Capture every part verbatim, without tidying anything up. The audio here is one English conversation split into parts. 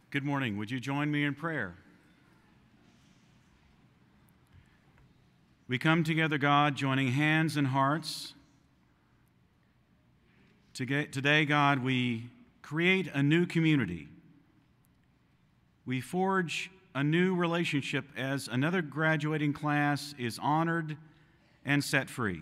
Good morning. Would you join me in prayer? We come together, God, joining hands and hearts. Today, God, we create a new community. We forge a new relationship as another graduating class is honored and set free.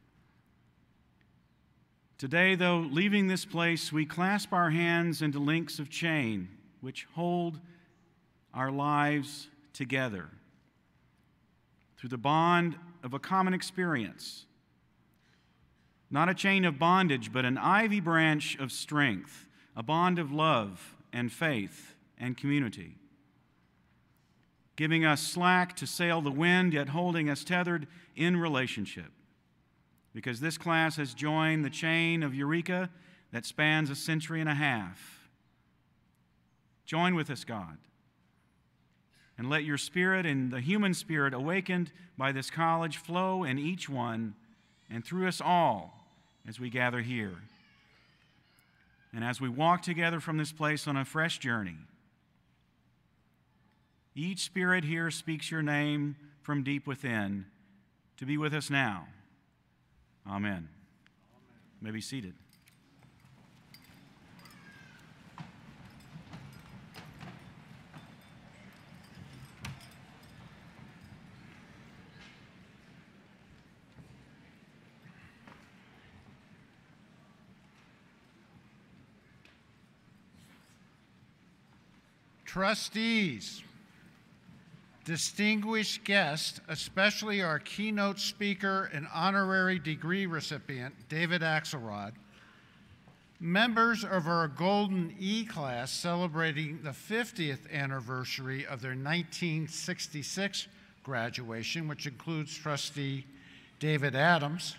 Today, though, leaving this place, we clasp our hands into links of chain which hold our lives together through the bond of a common experience. Not a chain of bondage, but an ivy branch of strength, a bond of love and faith and community, giving us slack to sail the wind, yet holding us tethered in relationship. Because this class has joined the chain of Eureka that spans a century and a half. Join with us, God, and let your spirit and the human spirit awakened by this college flow in each one and through us all as we gather here. And as we walk together from this place on a fresh journey, each spirit here speaks your name from deep within to be with us now. Amen. Amen. You may be seated. Trustees, distinguished guests, especially our keynote speaker and honorary degree recipient, David Axelrod, members of our Golden E class celebrating the fiftieth anniversary of their nineteen sixty-six graduation, which includes Trustee David Adams,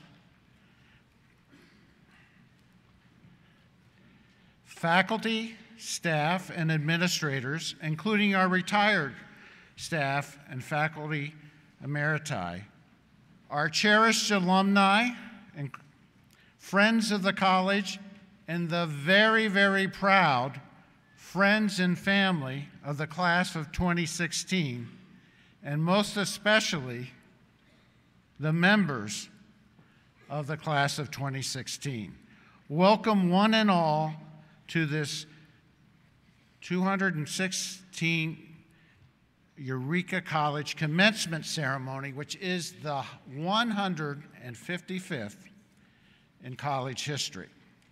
faculty, staff, and administrators, including our retired staff and faculty emeriti, our cherished alumni and friends of the college, and the very, very proud friends and family of the class of twenty sixteen, and most especially the members of the class of twenty sixteen. Welcome one and all to this two hundred sixteen Eureka College commencement ceremony, which is the one hundred fifty-fifth in college history.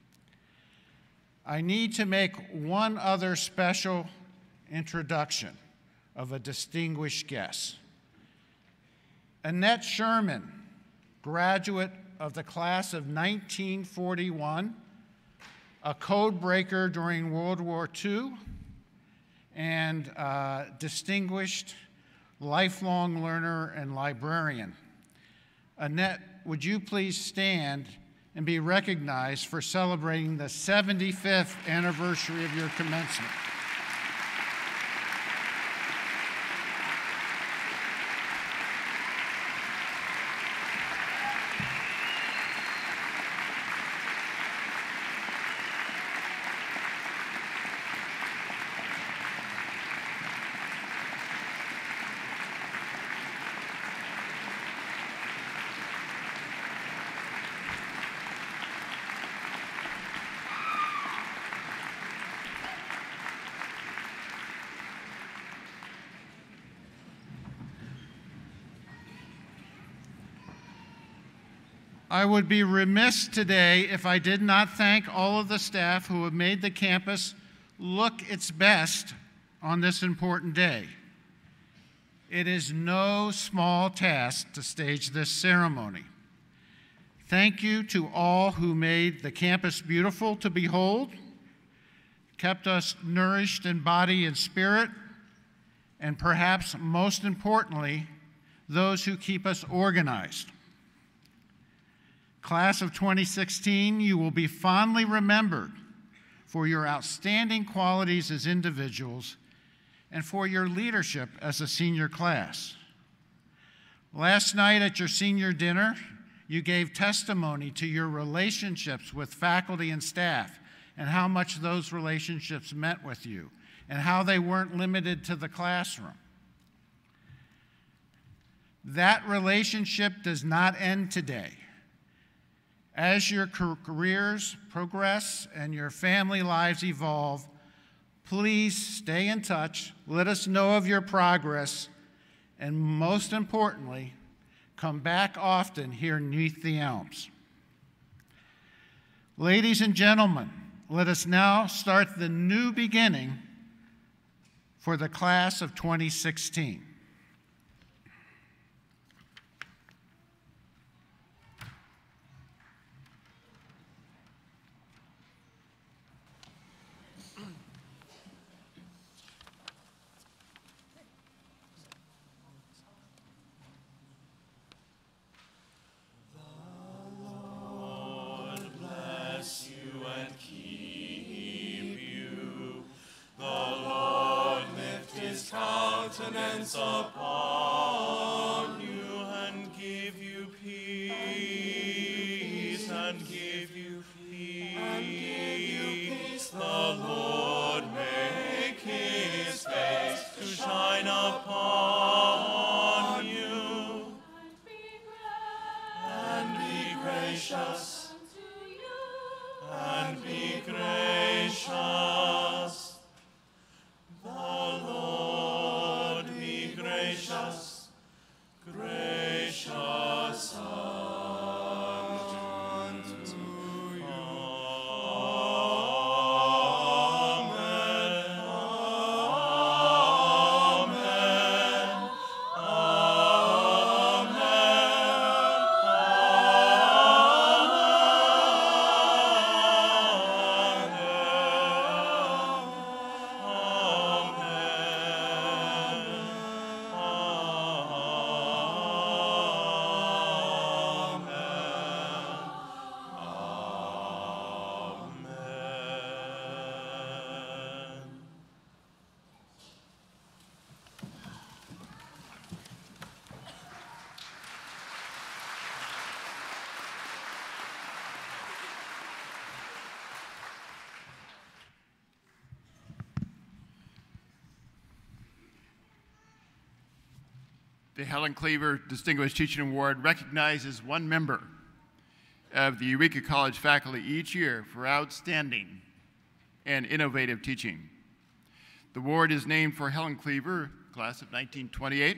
I need to make one other special introduction of a distinguished guest. Annette Sherman, graduate of the class of nineteen forty-one, a code breaker during World War Two, and uh, distinguished lifelong learner and librarian. Annette, would you please stand and be recognized for celebrating the seventy-fifth anniversary of your commencement? I would be remiss today if I did not thank all of the staff who have made the campus look its best on this important day. It is no small task to stage this ceremony. Thank you to all who made the campus beautiful to behold, kept us nourished in body and spirit, and perhaps most importantly, those who keep us organized. Class of twenty sixteen, you will be fondly remembered for your outstanding qualities as individuals and for your leadership as a senior class. Last night at your senior dinner, you gave testimony to your relationships with faculty and staff and how much those relationships meant with you. and how they weren't limited to the classroom. That relationship does not end today. As your careers progress and your family lives evolve, please stay in touch, let us know of your progress, and most importantly, come back often here beneath the elms. Ladies and gentlemen, let us now start the new beginning for the class of twenty sixteen. Upon you and give you peace, and give you peace, and give you peace. The Lord make his face to shine upon you, and be gracious unto you, and be gracious. The Lord be gracious, gracious unto you. Amen. Amen. The Helen Cleaver Distinguished Teaching Award recognizes one member of the Eureka College faculty each year for outstanding and innovative teaching. The award is named for Helen Cleaver, class of nineteen twenty-eight,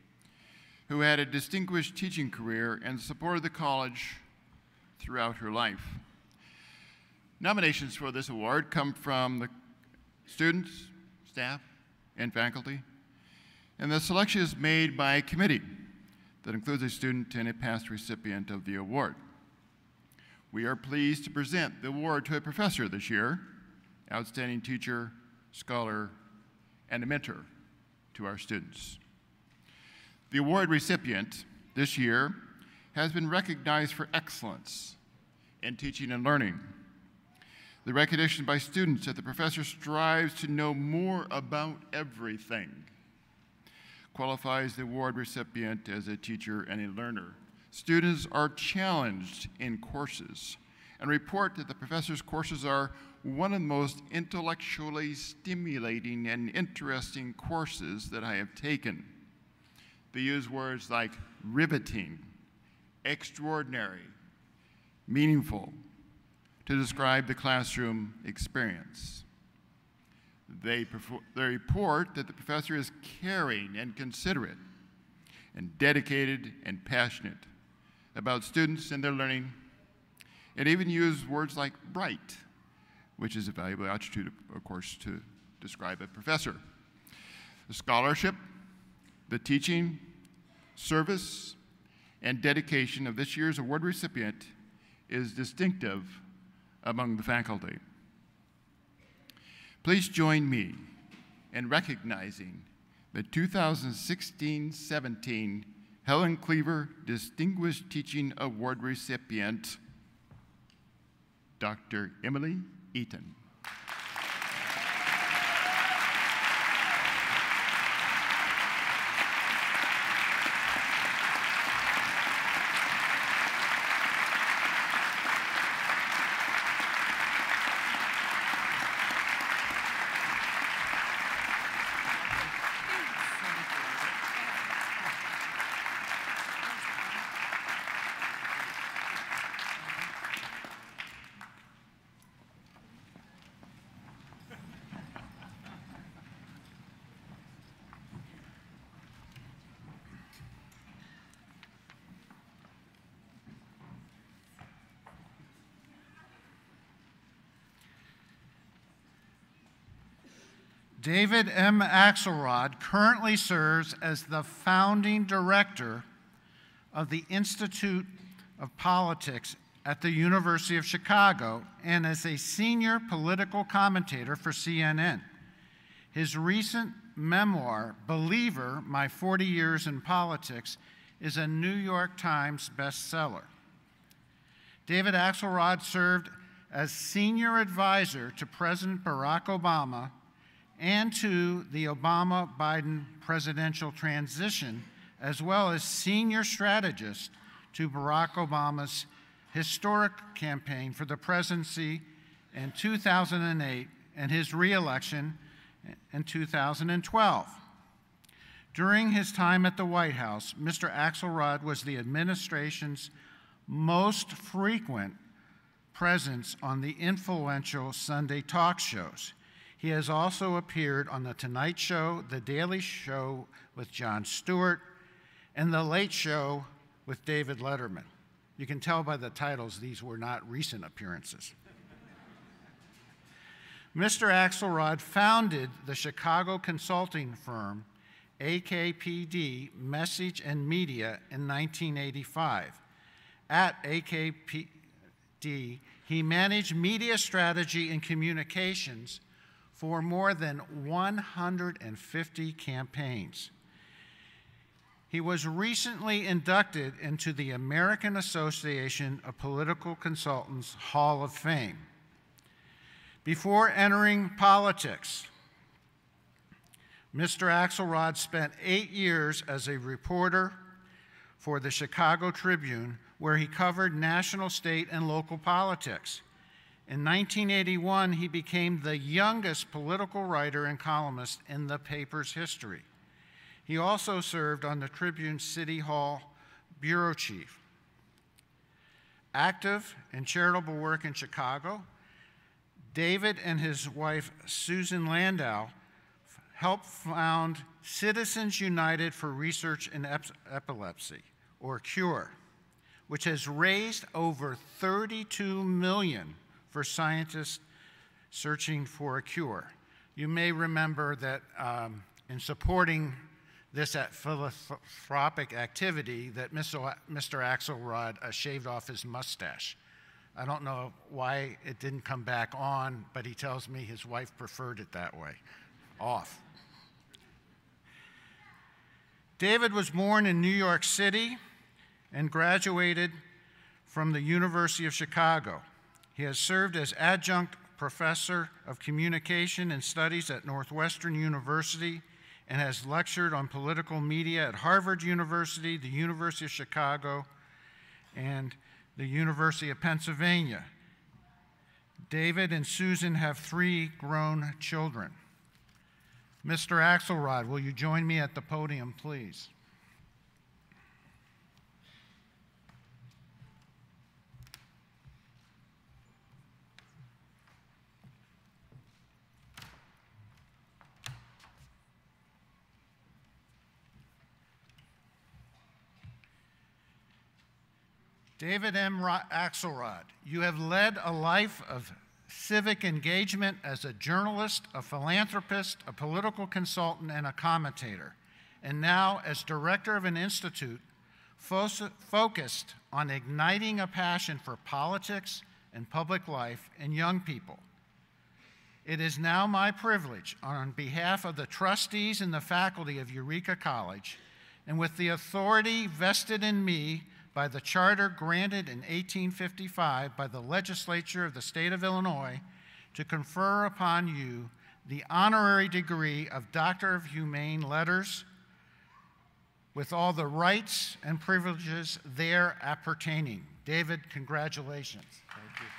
who had a distinguished teaching career and supported the college throughout her life. Nominations for this award come from the students, staff, and faculty, and the selection is made by a committee that includes a student and a past recipient of the award. We are pleased to present the award to a professor this year, outstanding teacher, scholar, and a mentor to our students. The award recipient this year has been recognized for excellence in teaching and learning. The recognition by students that the professor strives to know more about everything qualifies the award recipient as a teacher and a learner. Students are challenged in courses and report that the professor's courses are one of the most intellectually stimulating and interesting courses that I have taken. They use words like riveting, extraordinary, meaningful to describe the classroom experience. They, they report that the professor is caring and considerate and dedicated and passionate about students and their learning, and even use words like bright, which is a valuable attribute, of course, to describe a professor. The scholarship, the teaching, service, and dedication of this year's award recipient is distinctive among the faculty. Please join me in recognizing the two thousand sixteen seventeen Helen Cleaver Distinguished Teaching Award recipient, Doctor Emily Eaton. David M. Axelrod currently serves as the founding director of the Institute of Politics at the University of Chicago and as a senior political commentator for C N N. His recent memoir, Believer, My forty Years in Politics, is a New York Times bestseller. David Axelrod served as senior advisor to President Barack Obama and to the Obama-Biden presidential transition, as well as senior strategist to Barack Obama's historic campaign for the presidency in two thousand eight and his re-election in two thousand twelve. During his time at the White House, Mister Axelrod was the administration's most frequent presence on the influential Sunday talk shows. He has also appeared on The Tonight Show, The Daily Show with Jon Stewart, and The Late Show with David Letterman. You can tell by the titles these were not recent appearances. Mister Axelrod founded the Chicago consulting firm A K P D Message and Media in nineteen eighty-five. At A K P D, he managed media strategy and communications for more than one hundred fifty campaigns. He was recently inducted into the American Association of Political Consultants Hall of Fame. Before entering politics, Mister Axelrod spent eight years as a reporter for the Chicago Tribune, where he covered national, state, and local politics. In nineteen eighty-one, he became the youngest political writer and columnist in the paper's history. He also served on the Tribune City Hall bureau chief. Active in charitable work in Chicago, David and his wife, Susan Landau, helped found Citizens United for Research in Ep- Epilepsy, or CURE, which has raised over thirty-two million dollars for scientists searching for a cure. You may remember that um, in supporting this at philanthropic activity that Mister Axelrod uh, shaved off his mustache. I don't know why it didn't come back on, but he tells me his wife preferred it that way, off. David was born in New York City and graduated from the University of Chicago. He has served as adjunct professor of communication and studies at Northwestern University and has lectured on political media at Harvard University, the University of Chicago, and the University of Pennsylvania. David and Susan have three grown children. Mister Axelrod, will you join me at the podium, please? David M. Axelrod, you have led a life of civic engagement as a journalist, a philanthropist, a political consultant, and a commentator, and now as director of an institute fo- focused on igniting a passion for politics and public life in young people. It is now my privilege, on behalf of the trustees and the faculty of Eureka College, and with the authority vested in me by the charter granted in eighteen fifty-five by the legislature of the state of Illinois, to confer upon you the honorary degree of Doctor of Humane Letters with all the rights and privileges there appertaining. David, congratulations. Thank you.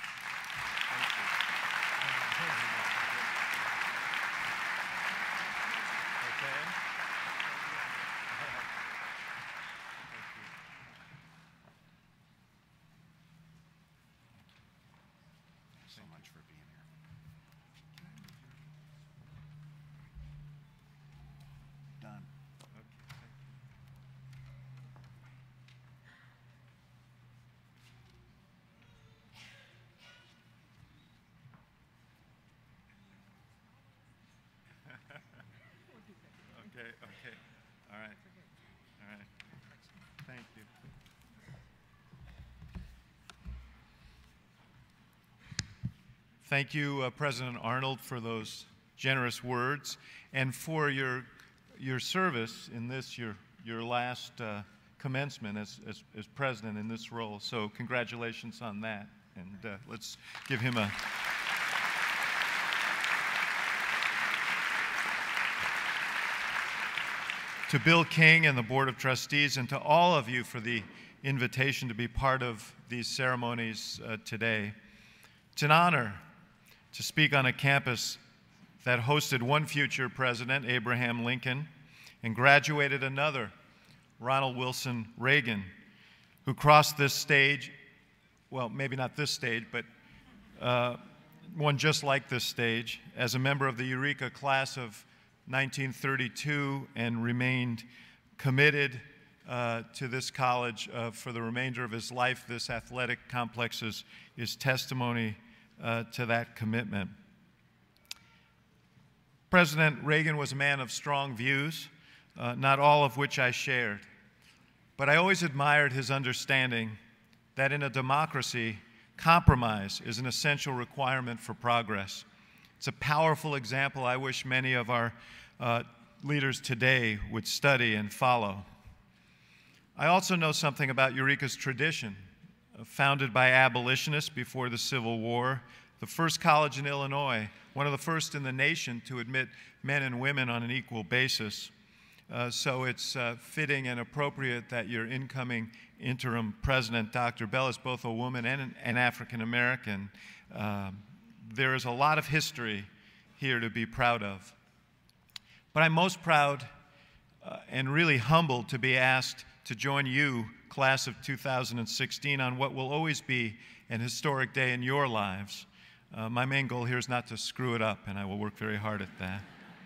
Thank you, uh, President Arnold, for those generous words and for your, your service in this, your, your last uh, commencement as, as, as president in this role. So congratulations on that. And uh, let's give him a... To Bill King and the Board of Trustees, and to all of you for the invitation to be part of these ceremonies uh, today. It's an honor to speak on a campus that hosted one future president, Abraham Lincoln, and graduated another, Ronald Wilson Reagan, who crossed this stage, well, maybe not this stage, but uh, one just like this stage, as a member of the Eureka class of nineteen thirty-two, and remained committed uh, to this college uh, for the remainder of his life. This athletic complex is, is testimony uh, to that commitment. President Reagan was a man of strong views, uh, not all of which I shared. But I always admired his understanding that in a democracy, compromise is an essential requirement for progress. It's a powerful example I wish many of our uh, leaders today would study and follow. I also know something about Eureka's tradition. Uh, founded by abolitionists before the Civil War, the first college in Illinois, one of the first in the nation to admit men and women on an equal basis. Uh, so it's uh, fitting and appropriate that your incoming interim president, Doctor Bell, is both a woman and an, an African American. Uh, there is a lot of history here to be proud of. But I'm most proud uh, and really humbled to be asked to join you, class of two thousand sixteen, on what will always be an historic day in your lives. Uh, my main goal here is not to screw it up, and I will work very hard at that.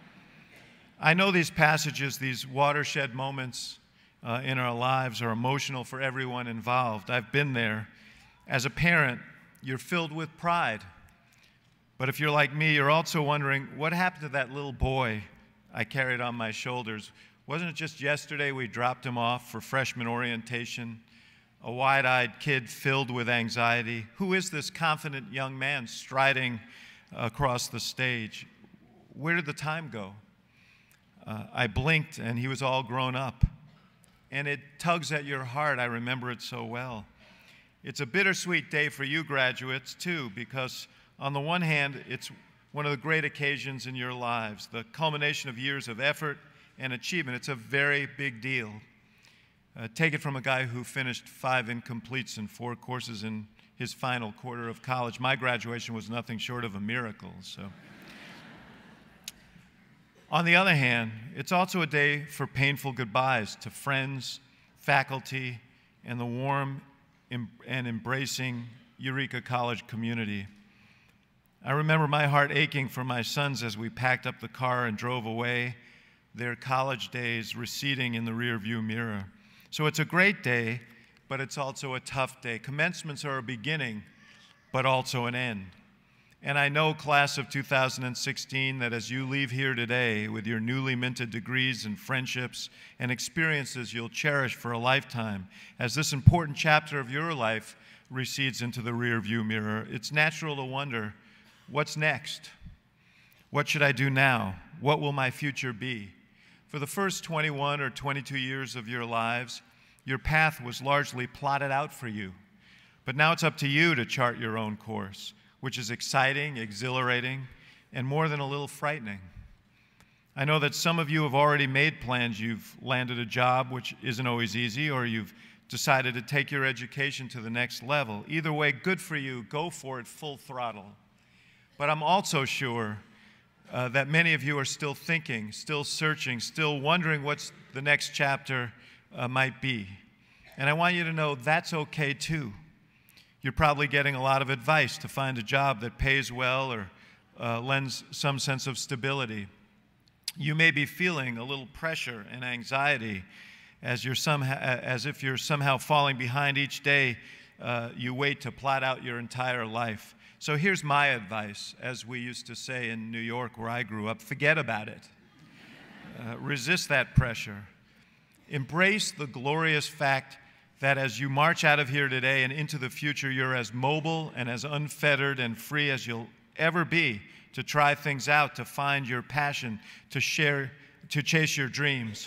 I know these passages, these watershed moments uh, in our lives are emotional for everyone involved. I've been there. As a parent, you're filled with pride. But if you're like me, you're also wondering, what happened to that little boy I carried on my shoulders? Wasn't it just yesterday we dropped him off for freshman orientation? A wide-eyed kid filled with anxiety. Who is this confident young man striding across the stage? Where did the time go? Uh, I blinked and he was all grown up. And it tugs at your heart. I remember it so well. It's a bittersweet day for you graduates, too, because on the one hand, it's one of the great occasions in your lives, the culmination of years of effort and achievement. It's a very big deal. Uh, take it from a guy who finished five incompletes and four courses in his final quarter of college. My graduation was nothing short of a miracle. So, on the other hand, it's also a day for painful goodbyes to friends, faculty, and the warm and embracing Eureka College community. I remember my heart aching for my sons as we packed up the car and drove away, their college days receding in the rearview mirror. So it's a great day, but it's also a tough day. Commencements are a beginning, but also an end. And I know, class of two thousand sixteen, that as you leave here today with your newly minted degrees and friendships and experiences you'll cherish for a lifetime, as this important chapter of your life recedes into the rearview mirror, it's natural to wonder, what's next? What should I do now? What will my future be? For the first twenty-one or twenty-two years of your lives, your path was largely plotted out for you. But now it's up to you to chart your own course, which is exciting, exhilarating, and more than a little frightening. I know that some of you have already made plans. You've landed a job, which isn't always easy, or you've decided to take your education to the next level. Either way, good for you. Go for it full throttle. But I'm also sure uh, that many of you are still thinking, still searching, still wondering what the next chapter uh, might be. And I want you to know that's okay too. You're probably getting a lot of advice to find a job that pays well or uh, lends some sense of stability. You may be feeling a little pressure and anxiety as, you're somehow, as if you're somehow falling behind each day uh, you wait to plot out your entire life. So here's my advice, as we used to say in New York where I grew up, forget about it. Uh, resist that pressure. Embrace the glorious fact that as you march out of here today and into the future, you're as mobile and as unfettered and free as you'll ever be to try things out, to find your passion, to share, to chase your dreams.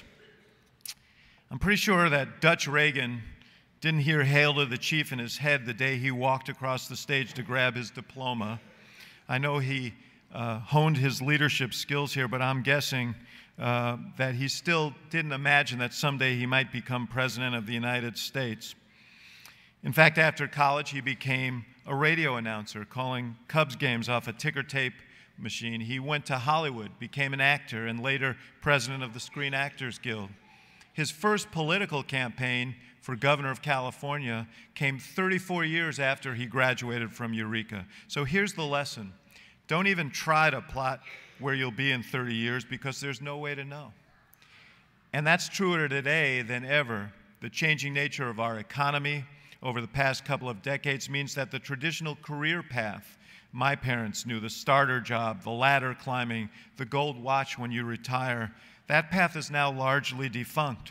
I'm pretty sure that Dutch Reagan didn't hear "Hail to the Chief" in his head the day he walked across the stage to grab his diploma. I know he uh, honed his leadership skills here, but I'm guessing uh, that he still didn't imagine that someday he might become President of the United States. In fact, after college, he became a radio announcer, calling Cubs games off a ticker tape machine. He went to Hollywood, became an actor, and later president of the Screen Actors Guild. His first political campaign for governor of California came thirty-four years after he graduated from Eureka. So here's the lesson. Don't even try to plot where you'll be in thirty years, because there's no way to know. And that's truer today than ever. The changing nature of our economy over the past couple of decades means that the traditional career path my parents knew, the starter job, the ladder climbing, the gold watch when you retire, that path is now largely defunct.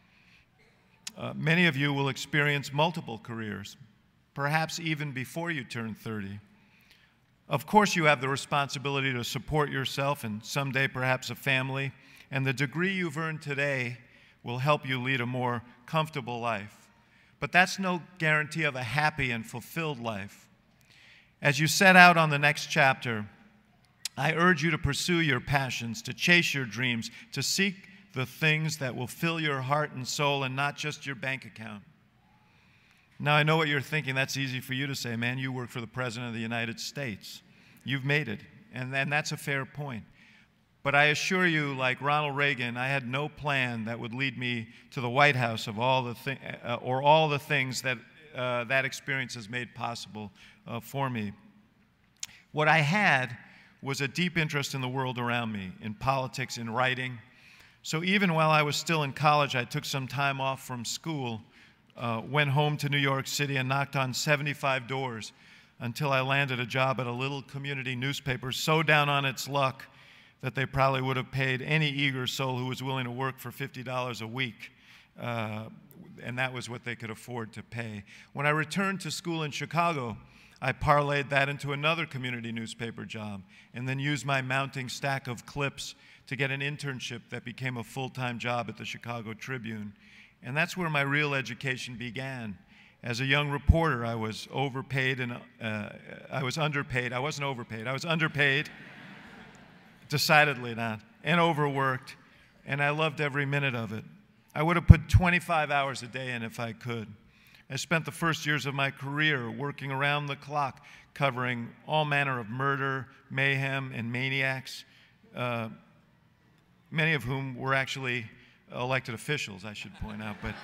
Uh, many of you will experience multiple careers, perhaps even before you turn thirty. Of course, you have the responsibility to support yourself and someday perhaps a family, and the degree you've earned today will help you lead a more comfortable life. But that's no guarantee of a happy and fulfilled life. As you set out on the next chapter, I urge you to pursue your passions, to chase your dreams, to seek the things that will fill your heart and soul and not just your bank account. Now, I know what you're thinking. That's easy for you to say, man. You work for the President of the United States. You've made it, and, and that's a fair point. But I assure you, like Ronald Reagan, I had no plan that would lead me to the White House of all the thi- uh, or all the things that uh, that experience has made possible uh, for me. What I had was a deep interest in the world around me, in politics, in writing. So even while I was still in college, I took some time off from school, uh, went home to New York City and knocked on seventy-five doors until I landed a job at a little community newspaper so down on its luck that they probably would have paid any eager soul who was willing to work for fifty dollars a week, uh, and that was what they could afford to pay. When I returned to school in Chicago, I parlayed that into another community newspaper job and then used my mounting stack of clips to get an internship that became a full-time job at the Chicago Tribune. And that's where my real education began. As a young reporter, I was overpaid and uh, I was underpaid. I wasn't overpaid. I was underpaid, decidedly not, and overworked, and I loved every minute of it. I would have put twenty-five hours a day in if I could. I spent the first years of my career working around the clock, covering all manner of murder, mayhem, and maniacs, uh, many of whom were actually elected officials, I should point out. But,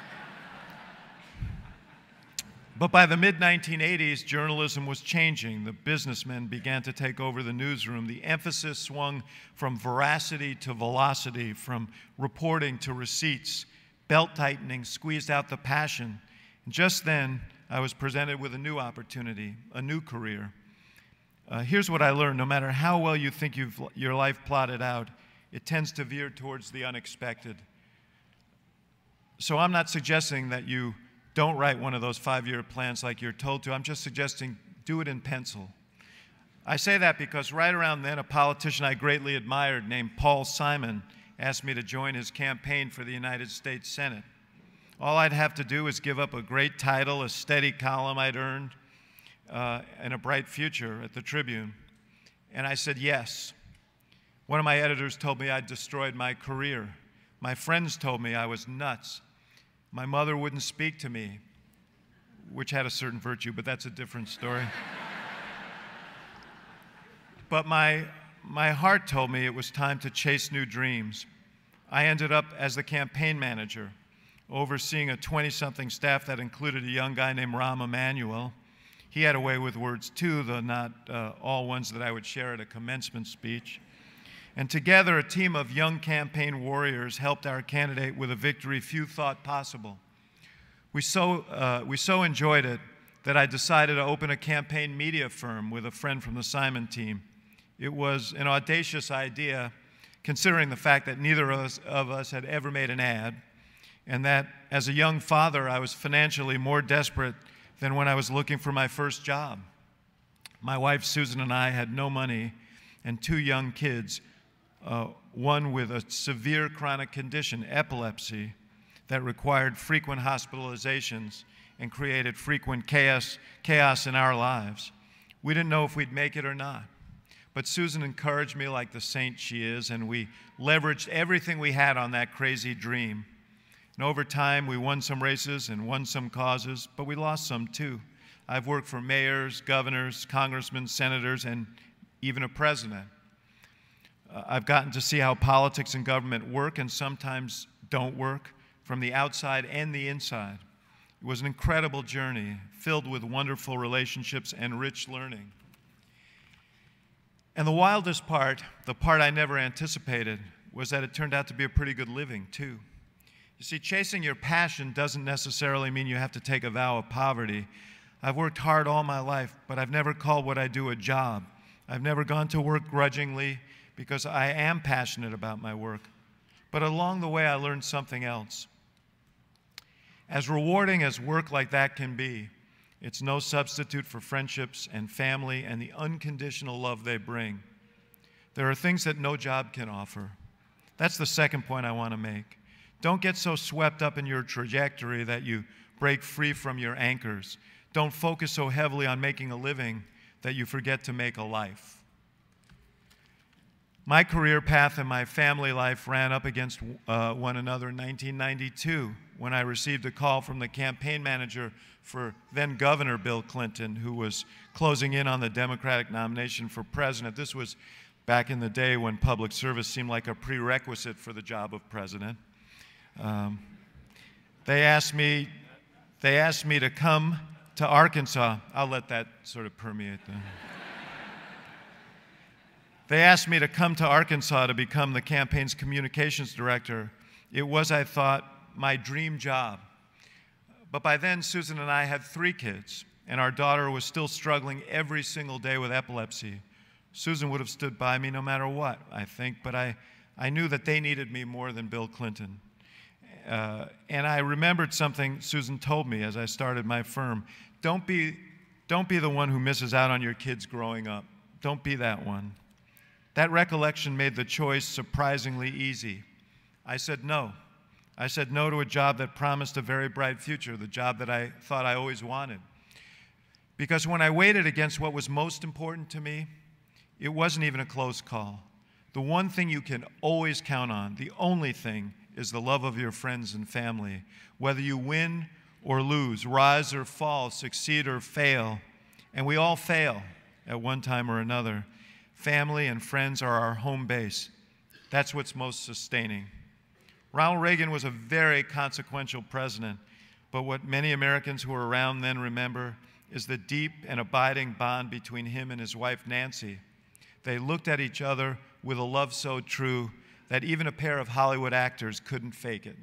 but by the mid nineteen eighties, journalism was changing. The businessmen began to take over the newsroom. The emphasis swung from veracity to velocity, from reporting to receipts. Belt-tightening squeezed out the passion. And just then, I was presented with a new opportunity, a new career. Uh, here's what I learned. No matter how well you think you've your life plotted out, it tends to veer towards the unexpected. So I'm not suggesting that you don't write one of those five-year plans like you're told to. I'm just suggesting do it in pencil. I say that because right around then, a politician I greatly admired named Paul Simon asked me to join his campaign for the United States Senate. All I'd have to do is give up a great title, a steady column I'd earned, uh, and a bright future at the Tribune. And I said yes. One of my editors told me I'd destroyed my career. My friends told me I was nuts. My mother wouldn't speak to me, which had a certain virtue, but that's a different story. But my, my heart told me it was time to chase new dreams. I ended up as the campaign manager, overseeing a twenty-something staff that included a young guy named Rahm Emanuel. He had a way with words too, though not uh, all ones that I would share at a commencement speech. And together, a team of young campaign warriors helped our candidate with a victory few thought possible. We so, uh, we so enjoyed it that I decided to open a campaign media firm with a friend from the Simon team. It was an audacious idea, considering the fact that neither of us, of us had ever made an ad, and that as a young father, I was financially more desperate than when I was looking for my first job. My wife Susan and I had no money and two young kids, uh, one with a severe chronic condition, epilepsy, that required frequent hospitalizations and created frequent chaos, chaos in our lives. We didn't know if we'd make it or not. But Susan encouraged me like the saint she is, and we leveraged everything we had on that crazy dream. And over time, we won some races and won some causes, but we lost some too. I've worked for mayors, governors, congressmen, senators, and even a president. Uh, I've gotten to see how politics and government work and sometimes don't work, from the outside and the inside. It was an incredible journey, filled with wonderful relationships and rich learning. And the wildest part, the part I never anticipated, was that it turned out to be a pretty good living, too. You see, chasing your passion doesn't necessarily mean you have to take a vow of poverty. I've worked hard all my life, but I've never called what I do a job. I've never gone to work grudgingly because I am passionate about my work. But along the way, I learned something else. As rewarding as work like that can be, it's no substitute for friendships and family and the unconditional love they bring. There are things that no job can offer. That's the second point I want to make. Don't get so swept up in your trajectory that you break free from your anchors. Don't focus so heavily on making a living that you forget to make a life. My career path and my family life ran up against uh, one another in nineteen ninety-two when I received a call from the campaign manager for then Governor Bill Clinton, who was closing in on the Democratic nomination for president. This was back in the day when public service seemed like a prerequisite for the job of president. Um, they asked me, they asked me to come to Arkansas. I'll let that sort of permeate then. They asked me to come to Arkansas to become the campaign's communications director. It was, I thought, my dream job. But by then, Susan and I had three kids, and our daughter was still struggling every single day with epilepsy. Susan would have stood by me no matter what, I think, but I, I knew that they needed me more than Bill Clinton. Uh, and I remembered something Susan told me as I started my firm. Don't be, don't be the one who misses out on your kids growing up. Don't be that one. That recollection made the choice surprisingly easy. I said no. I said no to a job that promised a very bright future, the job that I thought I always wanted. Because when I weighed it against what was most important to me, it wasn't even a close call. The one thing you can always count on, the only thing, is the love of your friends and family. Whether you win or lose, rise or fall, succeed or fail, and we all fail at one time or another, family and friends are our home base. That's what's most sustaining. Ronald Reagan was a very consequential president, but what many Americans who were around then remember is the deep and abiding bond between him and his wife, Nancy. They looked at each other with a love so true that even a pair of Hollywood actors couldn't fake it.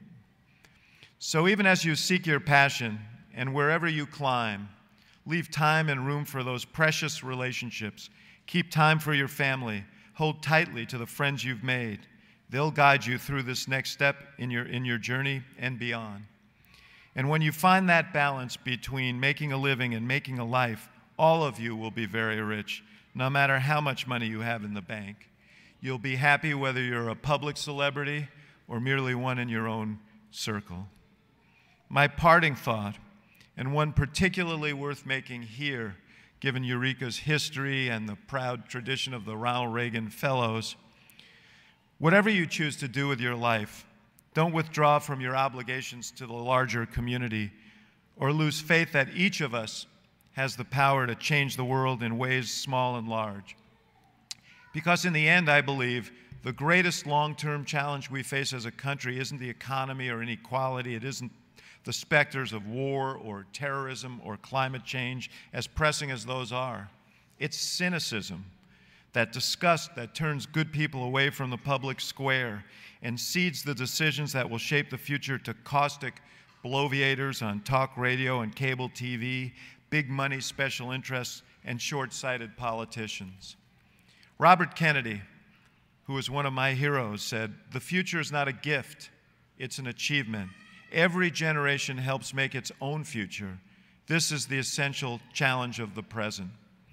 So even as you seek your passion and wherever you climb, leave time and room for those precious relationships. Keep time for your family. Hold tightly to the friends you've made. They'll guide you through this next step in your, in your journey and beyond. And when you find that balance between making a living and making a life, all of you will be very rich, no matter how much money you have in the bank. You'll be happy whether you're a public celebrity or merely one in your own circle. My parting thought, and one particularly worth making here, given Eureka's history and the proud tradition of the Ronald Reagan Fellows, whatever you choose to do with your life, don't withdraw from your obligations to the larger community or lose faith that each of us has the power to change the world in ways small and large. Because in the end, I believe, the greatest long-term challenge we face as a country isn't the economy or inequality, it isn't the specters of war or terrorism or climate change, as pressing as those are. It's cynicism, that disgust that turns good people away from the public square and seeds the decisions that will shape the future to caustic bloviators on talk radio and cable T V, big money special interests, and short-sighted politicians. Robert Kennedy, who was one of my heroes, said, "The future is not a gift, it's an achievement. Every generation helps make its own future. This is the essential challenge of the present."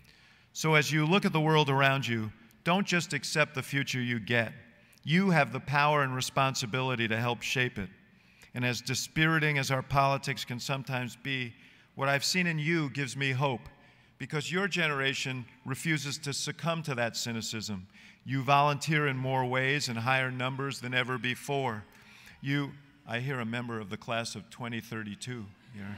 So as you look at the world around you, don't just accept the future you get. You have the power and responsibility to help shape it. And as dispiriting as our politics can sometimes be, what I've seen in you gives me hope, because your generation refuses to succumb to that cynicism. You volunteer in more ways and higher numbers than ever before. You, I hear a member of the class of twenty thirty-two here.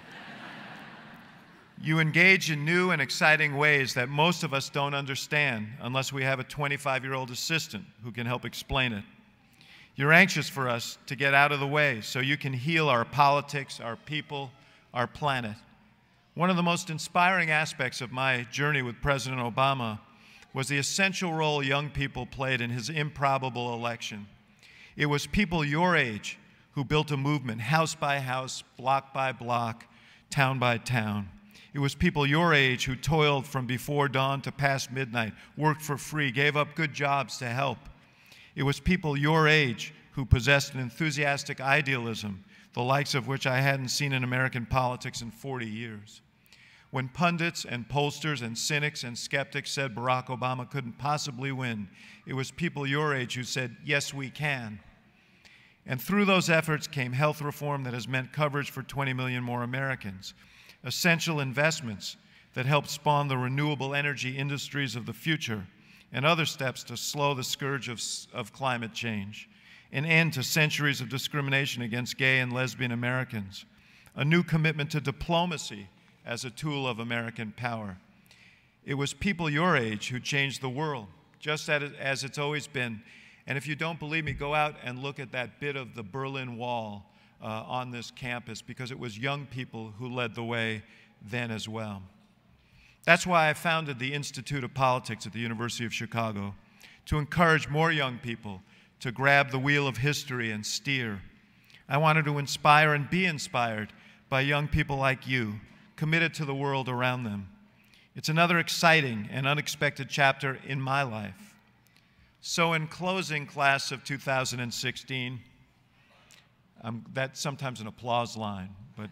You engage in new and exciting ways that most of us don't understand unless we have a twenty-five-year-old assistant who can help explain it. You're anxious for us to get out of the way so you can heal our politics, our people, our planet. One of the most inspiring aspects of my journey with President Obama was the essential role young people played in his improbable election. It was people your age who built a movement, house by house, block by block, town by town. It was people your age who toiled from before dawn to past midnight, worked for free, gave up good jobs to help. It was people your age who possessed an enthusiastic idealism, the likes of which I hadn't seen in American politics in forty years. When pundits and pollsters and cynics and skeptics said Barack Obama couldn't possibly win, it was people your age who said, yes, we can. And through those efforts came health reform that has meant coverage for twenty million more Americans, essential investments that help spawn the renewable energy industries of the future, and other steps to slow the scourge of, of climate change, an end to centuries of discrimination against gay and lesbian Americans, a new commitment to diplomacy as a tool of American power. It was people your age who changed the world, just as it's always been. And if you don't believe me, go out and look at that bit of the Berlin Wall uh, on this campus, because it was young people who led the way then as well. That's why I founded the Institute of Politics at the University of Chicago, to encourage more young people to grab the wheel of history and steer. I wanted to inspire and be inspired by young people like you, committed to the world around them. It's another exciting and unexpected chapter in my life. So in closing, class of two thousand sixteen, um, that's sometimes an applause line, but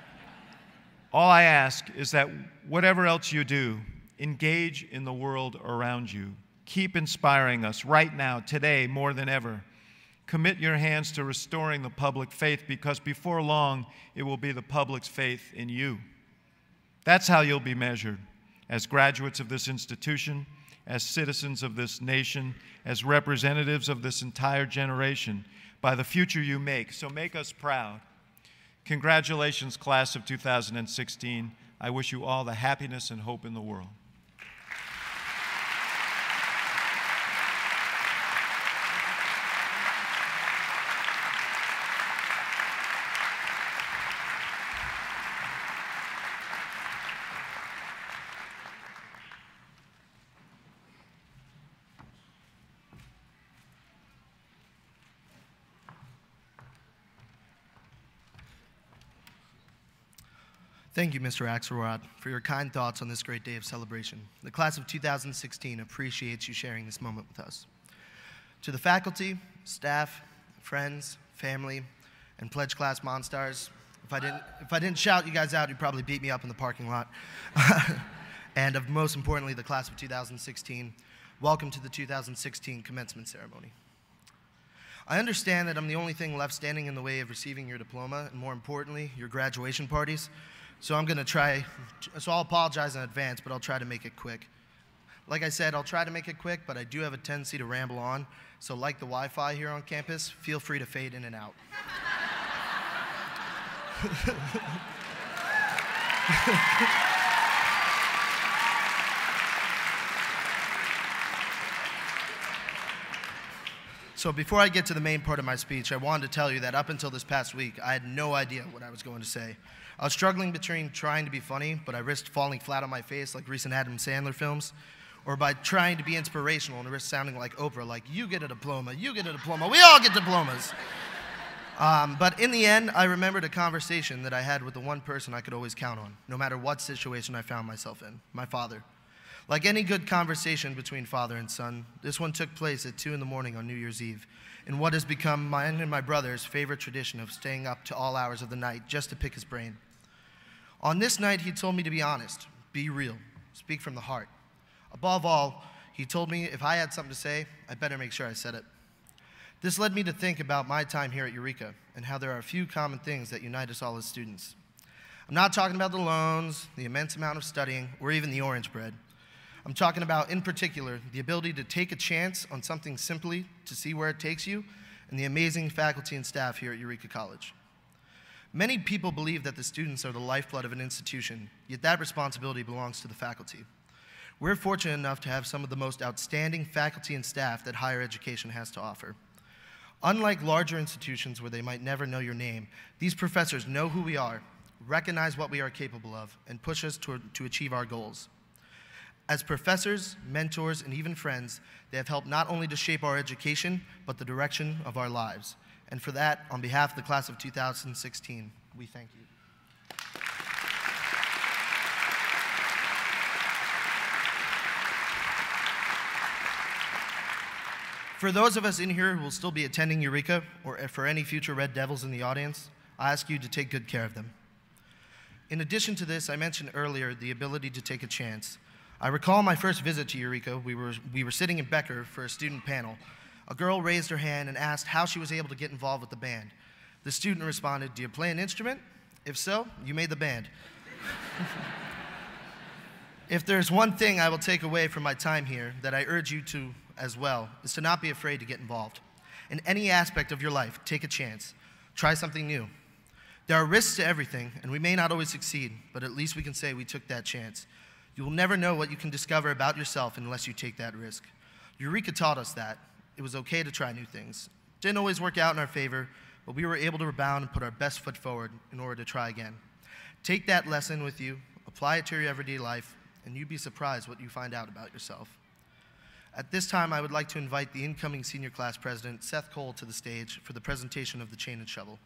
all I ask is that whatever else you do, engage in the world around you. Keep inspiring us right now, today, more than ever. Commit your hands to restoring the public faith, because before long, it will be the public's faith in you. That's how you'll be measured, as graduates of this institution, as citizens of this nation, as representatives of this entire generation, by the future you make. So make us proud. Congratulations, class of two thousand sixteen. I wish you all the happiness and hope in the world. Thank you, Mister Axelrod, for your kind thoughts on this great day of celebration. The class of two thousand sixteen appreciates you sharing this moment with us. To the faculty, staff, friends, family, and pledge class Monstars, if I didn't, if I didn't shout you guys out, you'd probably beat me up in the parking lot. And of most importantly, the class of two thousand sixteen, welcome to the two thousand sixteen commencement ceremony. I understand that I'm the only thing left standing in the way of receiving your diploma, and more importantly, your graduation parties. So I'm going to try, so I'll apologize in advance, but I'll try to make it quick. Like I said, I'll try to make it quick, but I do have a tendency to ramble on. So like the Wi-Fi here on campus, feel free to fade in and out. So before I get to the main part of my speech, I wanted to tell you that up until this past week, I had no idea what I was going to say. I was struggling between trying to be funny, but I risked falling flat on my face like recent Adam Sandler films, or by trying to be inspirational and risk sounding like Oprah, like, you get a diploma, you get a diploma, we all get diplomas. Um, but in the end, I remembered a conversation that I had with the one person I could always count on, no matter what situation I found myself in, my father. Like any good conversation between father and son, this one took place at two in the morning on New Year's Eve, in what has become mine and my brother's favorite tradition of staying up to all hours of the night just to pick his brain. On this night, he told me to be honest, be real, speak from the heart. Above all, he told me if I had something to say, I better make sure I said it. This led me to think about my time here at Eureka and how there are a few common things that unite us all as students. I'm not talking about the loans, the immense amount of studying, or even the orange bread. I'm talking about, in particular, the ability to take a chance on something simply to see where it takes you, and the amazing faculty and staff here at Eureka College. Many people believe that the students are the lifeblood of an institution, yet that responsibility belongs to the faculty. We're fortunate enough to have some of the most outstanding faculty and staff that higher education has to offer. Unlike larger institutions where they might never know your name, these professors know who we are, recognize what we are capable of, and push us to, to achieve our goals. As professors, mentors, and even friends, they have helped not only to shape our education, but the direction of our lives. And for that, on behalf of the class of two thousand sixteen, we thank you. For those of us in here who will still be attending Eureka, or for any future Red Devils in the audience, I ask you to take good care of them. In addition to this, I mentioned earlier the ability to take a chance. I recall my first visit to Eureka. We were, we were sitting in Becker for a student panel. A girl raised her hand and asked how she was able to get involved with the band. The student responded, "Do you play an instrument? If so, you made the band." If there's one thing I will take away from my time here that I urge you to as well, is to not be afraid to get involved. In any aspect of your life, take a chance. Try something new. There are risks to everything, and we may not always succeed, but at least we can say we took that chance. You will never know what you can discover about yourself unless you take that risk. Eureka taught us that. It was okay to try new things. Didn't always work out in our favor, but we were able to rebound and put our best foot forward in order to try again. Take that lesson with you, apply it to your everyday life, and you'd be surprised what you find out about yourself. At this time, I would like to invite the incoming senior class president, Seth Cole, to the stage for the presentation of the chain and shovel.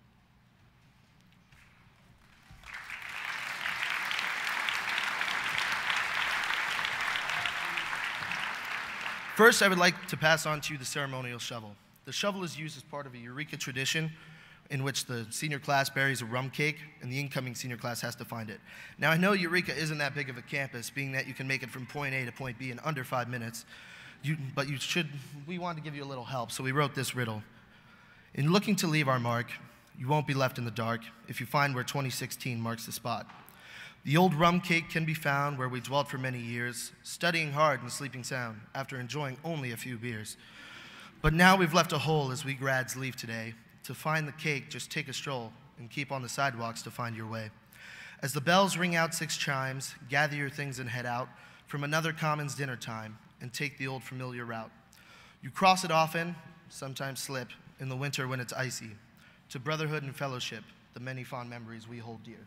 First, I would like to pass on to you the ceremonial shovel. The shovel is used as part of a Eureka tradition in which the senior class buries a rum cake and the incoming senior class has to find it. Now, I know Eureka isn't that big of a campus, being that you can make it from point A to point B in under five minutes, you, but you should, we wanted to give you a little help, so we wrote this riddle. In looking to leave our mark, you won't be left in the dark if you find where twenty sixteen marks the spot. The old rum cake can be found where we dwelt for many years, studying hard and sleeping sound after enjoying only a few beers. But now we've left a hole as we grads leave today. To find the cake, just take a stroll and keep on the sidewalks to find your way. As the bells ring out six chimes, gather your things and head out from another commons dinner time and take the old familiar route. You cross it often, sometimes slip, in the winter when it's icy, to brotherhood and fellowship, the many fond memories we hold dear.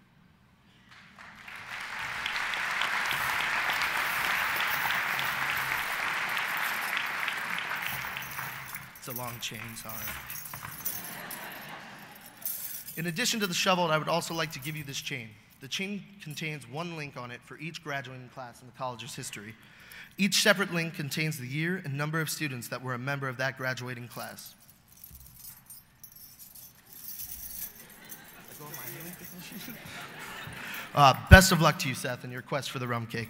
It's a long chain, sorry. In addition to the shovel, I would also like to give you this chain. The chain contains one link on it for each graduating class in the college's history. Each separate link contains the year and number of students that were a member of that graduating class. Uh, best of luck to you, Seth, in your quest for the rum cake.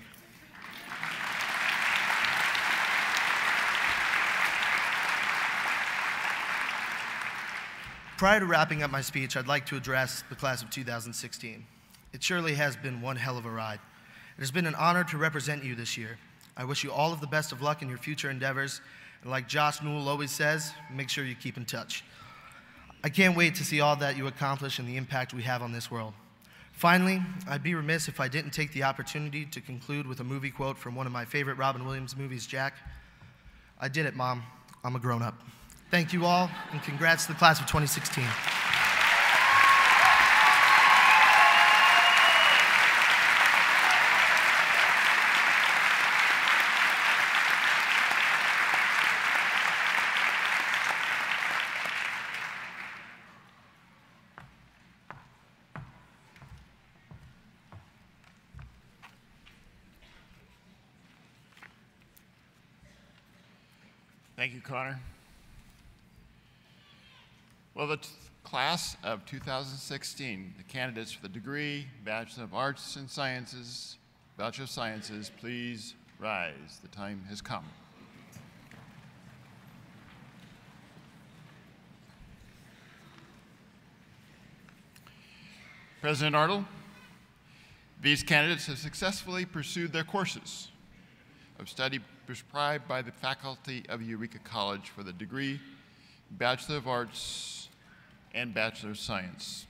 Prior to wrapping up my speech, I'd like to address the class of two thousand sixteen. It surely has been one hell of a ride. It has been an honor to represent you this year. I wish you all of the best of luck in your future endeavors, and like Josh Newell always says, make sure you keep in touch. I can't wait to see all that you accomplish and the impact we have on this world. Finally, I'd be remiss if I didn't take the opportunity to conclude with a movie quote from one of my favorite Robin Williams movies, Jack. I did it, Mom. I'm a grown-up. Thank you all, and congrats to the class of twenty sixteen. Thank you, Connor. Well, the t- class of two thousand sixteen, the candidates for the degree, Bachelor of Arts and Sciences, Bachelor of Sciences, please rise. The time has come. President Arnold, these candidates have successfully pursued their courses of study prescribed by the faculty of Eureka College for the degree Bachelor of Arts and Bachelor of Science.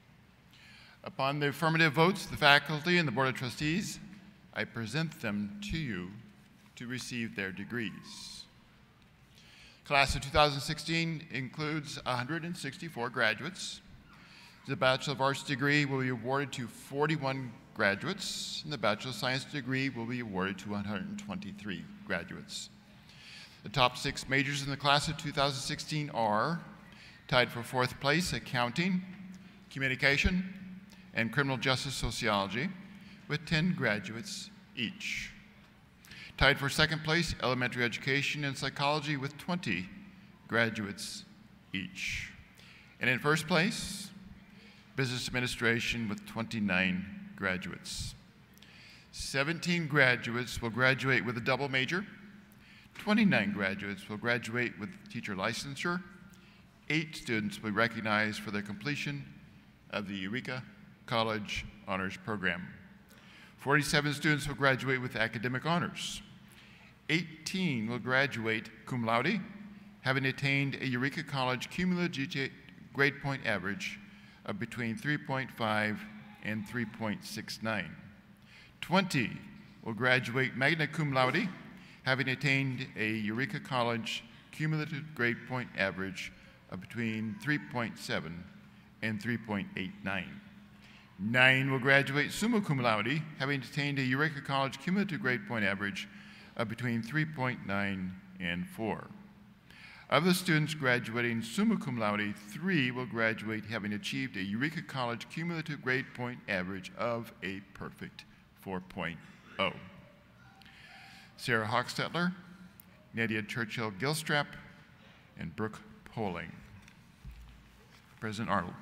Upon the affirmative votes of the faculty and the Board of Trustees, I present them to you to receive their degrees. Class of two thousand sixteen includes one hundred sixty-four graduates. The Bachelor of Arts degree will be awarded to forty-one graduates, and the Bachelor of Science degree will be awarded to one hundred twenty-three graduates. The top six majors in the class of two thousand sixteen are tied for fourth place: Accounting, Communication, and Criminal Justice Sociology, with ten graduates each. Tied for second place: Elementary Education and Psychology, with twenty graduates each. And in first place, Business Administration, with twenty-nine graduates. seventeen graduates will graduate with a double major. twenty-nine graduates will graduate with teacher licensure. Eight students will be recognized for their completion of the Eureka College Honors Program. forty-seven students will graduate with academic honors. eighteen will graduate cum laude, having attained a Eureka College cumulative grade point average of between three point five and three point six nine. twenty will graduate magna cum laude, having attained a Eureka College cumulative grade point average of between three point seven and three point eight nine. Nine will graduate summa cum laude, having attained a Eureka College cumulative grade point average of between three point nine and four. Of the students graduating summa cum laude, three will graduate having achieved a Eureka College cumulative grade point average of a perfect four point oh. Sarah Hochstetler, Nadia Churchill-Gilstrap, and Brooke Poling. President Arnold.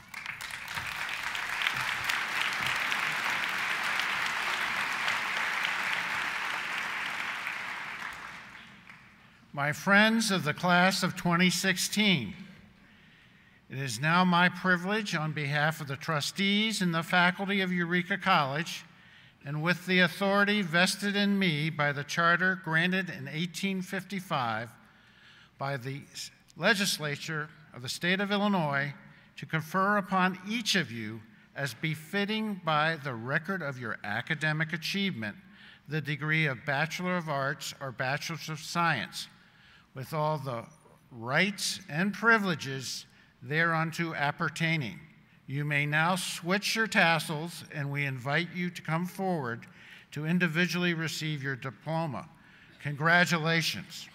My friends of the class of twenty sixteen, it is now my privilege on behalf of the trustees and the faculty of Eureka College, and with the authority vested in me by the charter granted in eighteen fifty-five by the legislature of the state of Illinois, to confer upon each of you, as befitting by the record of your academic achievement, the degree of Bachelor of Arts or Bachelor of Science, with all the rights and privileges thereunto appertaining. You may now switch your tassels, and we invite you to come forward to individually receive your diploma. Congratulations.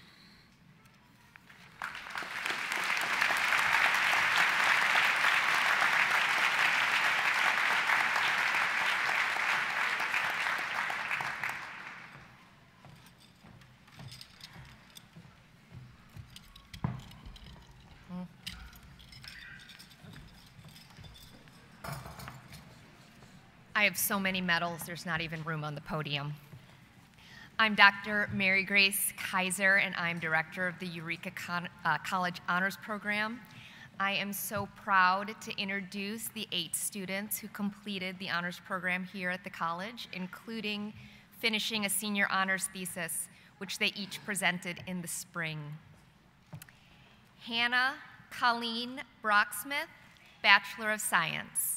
I have so many medals, there's not even room on the podium. I'm Doctor Mary Grace Kaiser, and I'm director of the Eureka Con uh, College Honors Program. I am so proud to introduce the eight students who completed the honors program here at the college, including finishing a senior honors thesis, which they each presented in the spring. Hannah Colleen Brocksmith, Bachelor of Science.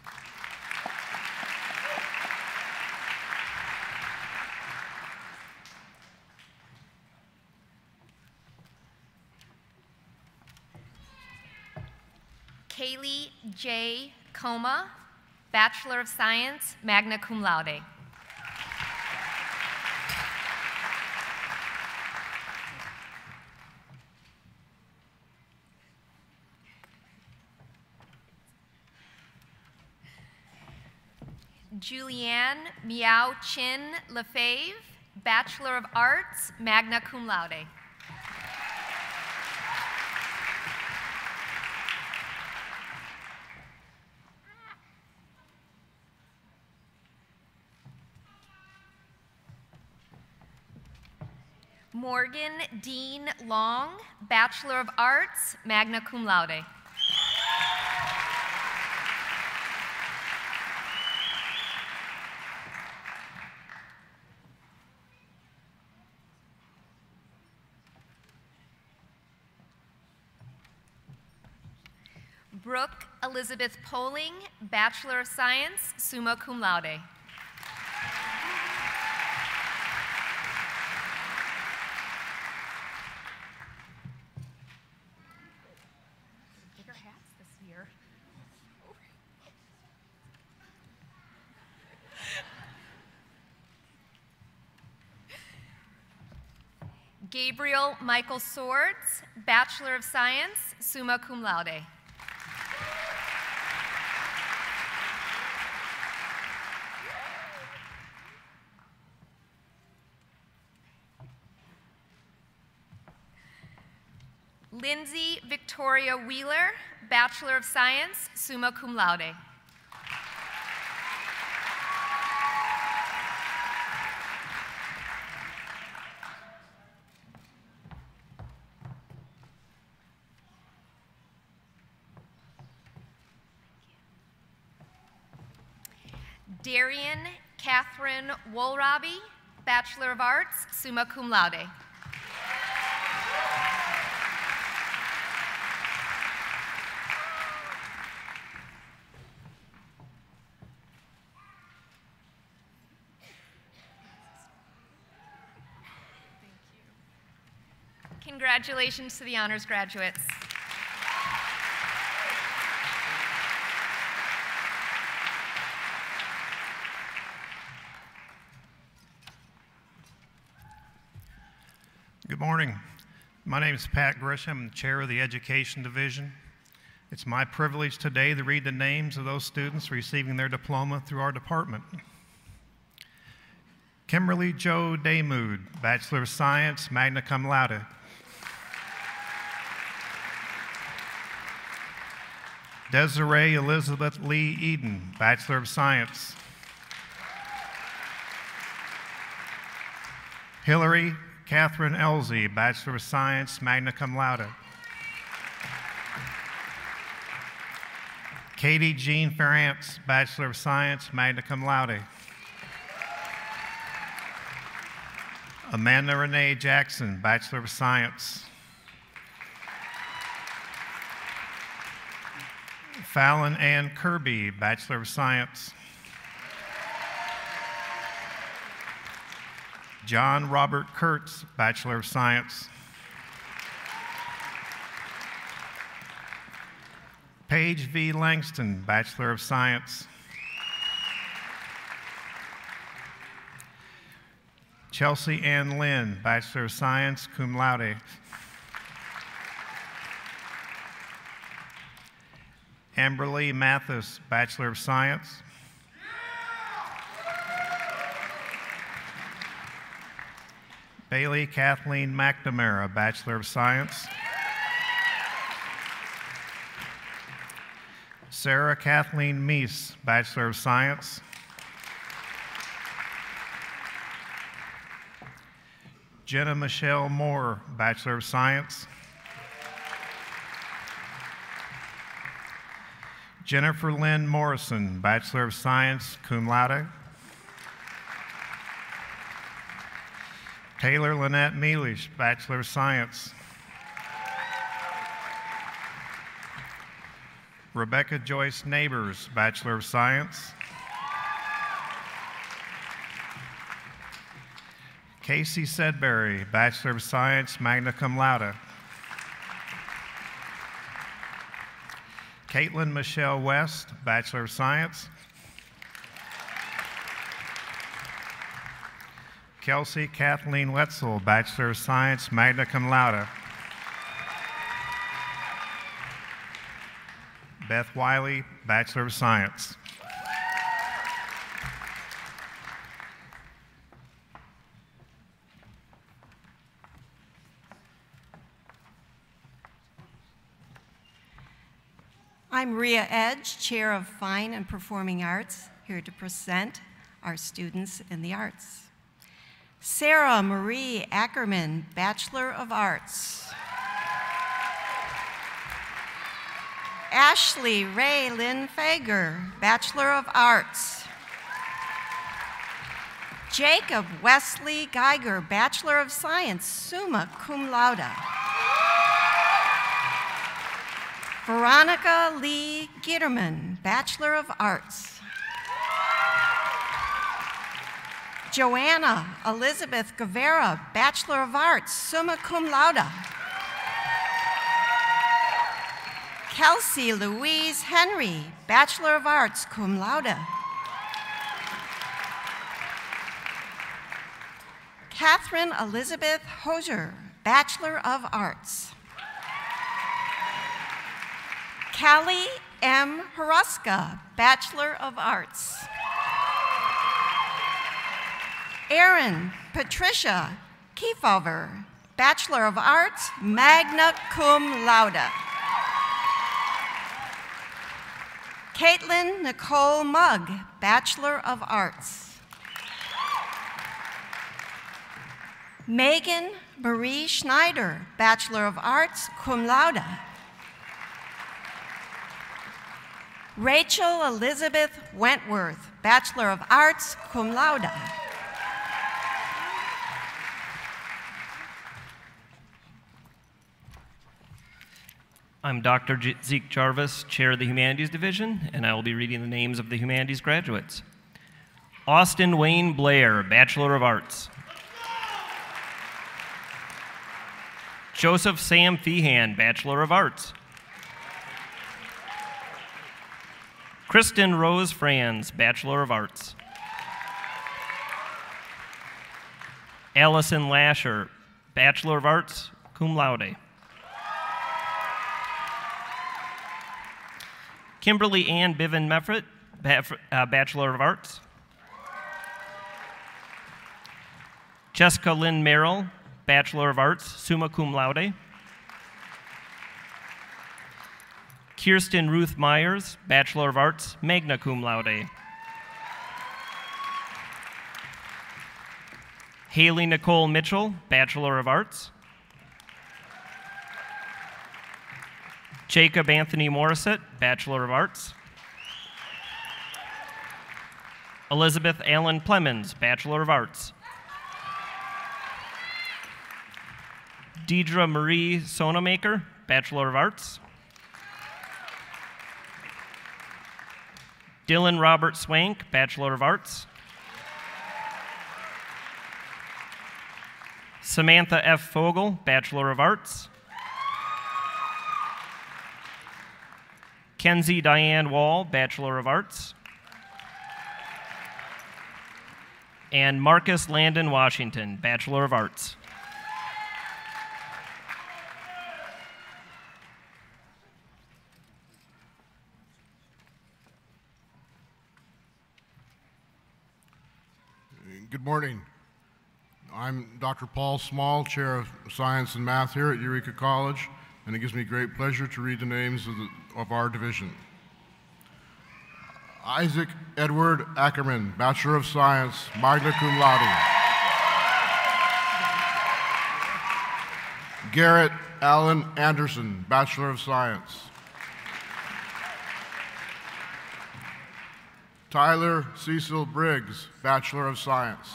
Kaylee J. Coma, Bachelor of Science, magna cum laude. Julianne Miao Chin Lefebvre, Bachelor of Arts, magna cum laude. Morgan Dean Long, Bachelor of Arts, magna cum laude. Brooke Elizabeth Poling, Bachelor of Science, summa cum laude. Bigger hats this year. Gabriel Michael Swords, Bachelor of Science, summa cum laude. Lindsay Victoria Wheeler, Bachelor of Science, summa cum laude. Darian Catherine Woolraby, Bachelor of Arts, summa cum laude. Congratulations to the honors graduates. Good morning. My name is Pat Grisham. I'm the chair of the Education Division. It's my privilege today to read the names of those students receiving their diploma through our department. Kimberly Jo Daymood, Bachelor of Science, magna cum laude. Desiree Elizabeth Lee Eden, Bachelor of Science. Hillary Catherine Elzey, Bachelor of Science, magna cum laude. Katie Jean Ferrance, Bachelor of Science, magna cum laude. Amanda Renee Jackson, Bachelor of Science. Fallon Ann Kirby, Bachelor of Science. John Robert Kurtz, Bachelor of Science. Paige V. Langston, Bachelor of Science. Chelsea Ann Lynn, Bachelor of Science, cum laude. Amberly Mathis, Bachelor of Science. Bailey Kathleen McNamara, Bachelor of Science. Sarah Kathleen Meese, Bachelor of Science. Jenna Michelle Moore, Bachelor of Science. Jennifer Lynn Morrison, Bachelor of Science, cum laude. Taylor Lynette Mealish, Bachelor of Science. Rebecca Joyce Neighbors, Bachelor of Science. Casey Sedberry, Bachelor of Science, magna cum laude. Caitlin Michelle West, Bachelor of Science. Kelsey Kathleen Wetzel, Bachelor of Science, magna cum laude. Beth Wiley, Bachelor of Science. I'm Rhea Edge, Chair of Fine and Performing Arts, here to present our students in the arts. Sarah Marie Ackerman, Bachelor of Arts. Ashley Ray Lynn Fager, Bachelor of Arts. Jacob Wesley Geiger, Bachelor of Science, summa cum laude. Veronica Lee Gitterman, Bachelor of Arts. Joanna Elizabeth Guevara, Bachelor of Arts, summa cum laude. Kelsey Louise Henry, Bachelor of Arts, cum laude. Catherine Elizabeth Hosier, Bachelor of Arts. Callie M. Haruska, Bachelor of Arts. Erin Patricia Kiefover, Bachelor of Arts, magna cum laude. Caitlin Nicole Mugg, Bachelor of Arts. Megan Marie Schneider, Bachelor of Arts, cum laude. Rachel Elizabeth Wentworth, Bachelor of Arts, cum laude. I'm Doctor J- Zeke Jarvis, Chair of the Humanities Division, and I will be reading the names of the Humanities graduates. Austin Wayne Blair, Bachelor of Arts. Joseph Sam Feehan, Bachelor of Arts. Kristen Rose Franz, Bachelor of Arts. Allison Lasher, Bachelor of Arts, cum laude. Kimberly Ann Biven Meffert, uh, Bachelor of Arts. Jessica Lynn Merrill, Bachelor of Arts, summa cum laude. Kirsten Ruth Myers, Bachelor of Arts, magna cum laude. Haley Nicole Mitchell, Bachelor of Arts. Jacob Anthony Morissette, Bachelor of Arts. Elizabeth Allen Plemons, Bachelor of Arts. Deidre Marie Sonamaker, Bachelor of Arts. Dylan Robert Swank, Bachelor of Arts. Samantha F. Fogel, Bachelor of Arts. Kenzie Diane Wall, Bachelor of Arts. And Marcus Landon Washington, Bachelor of Arts. Good morning. I'm Doctor Paul Small, Chair of Science and Math here at Eureka College, and it gives me great pleasure to read the names of, the, of our division. Isaac Edward Ackerman, Bachelor of Science, magna cum laude. Garrett Allen Anderson, Bachelor of Science. Tyler Cecil Briggs, Bachelor of Science.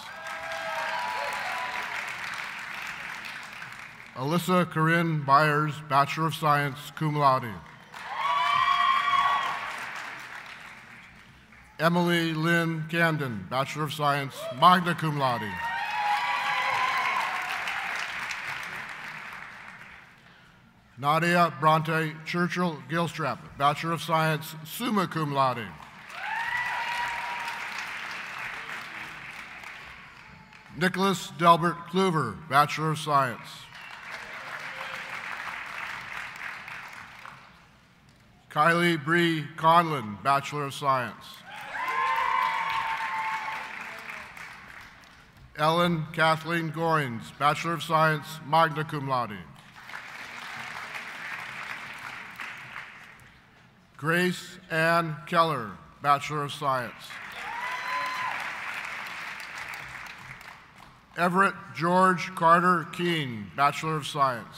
Alyssa Corinne Byers, Bachelor of Science, cum laude. Emily Lynn Camden, Bachelor of Science, magna cum laude. Nadia Bronte Churchill Gilstrap, Bachelor of Science, summa cum laude. Nicholas Delbert Cleaver, Bachelor of Science. Kylie Bree Conlon, Bachelor of Science. Ellen Kathleen Goins, Bachelor of Science, magna cum laude. Grace Ann Keller, Bachelor of Science. Everett George Carter Keene, Bachelor of Science.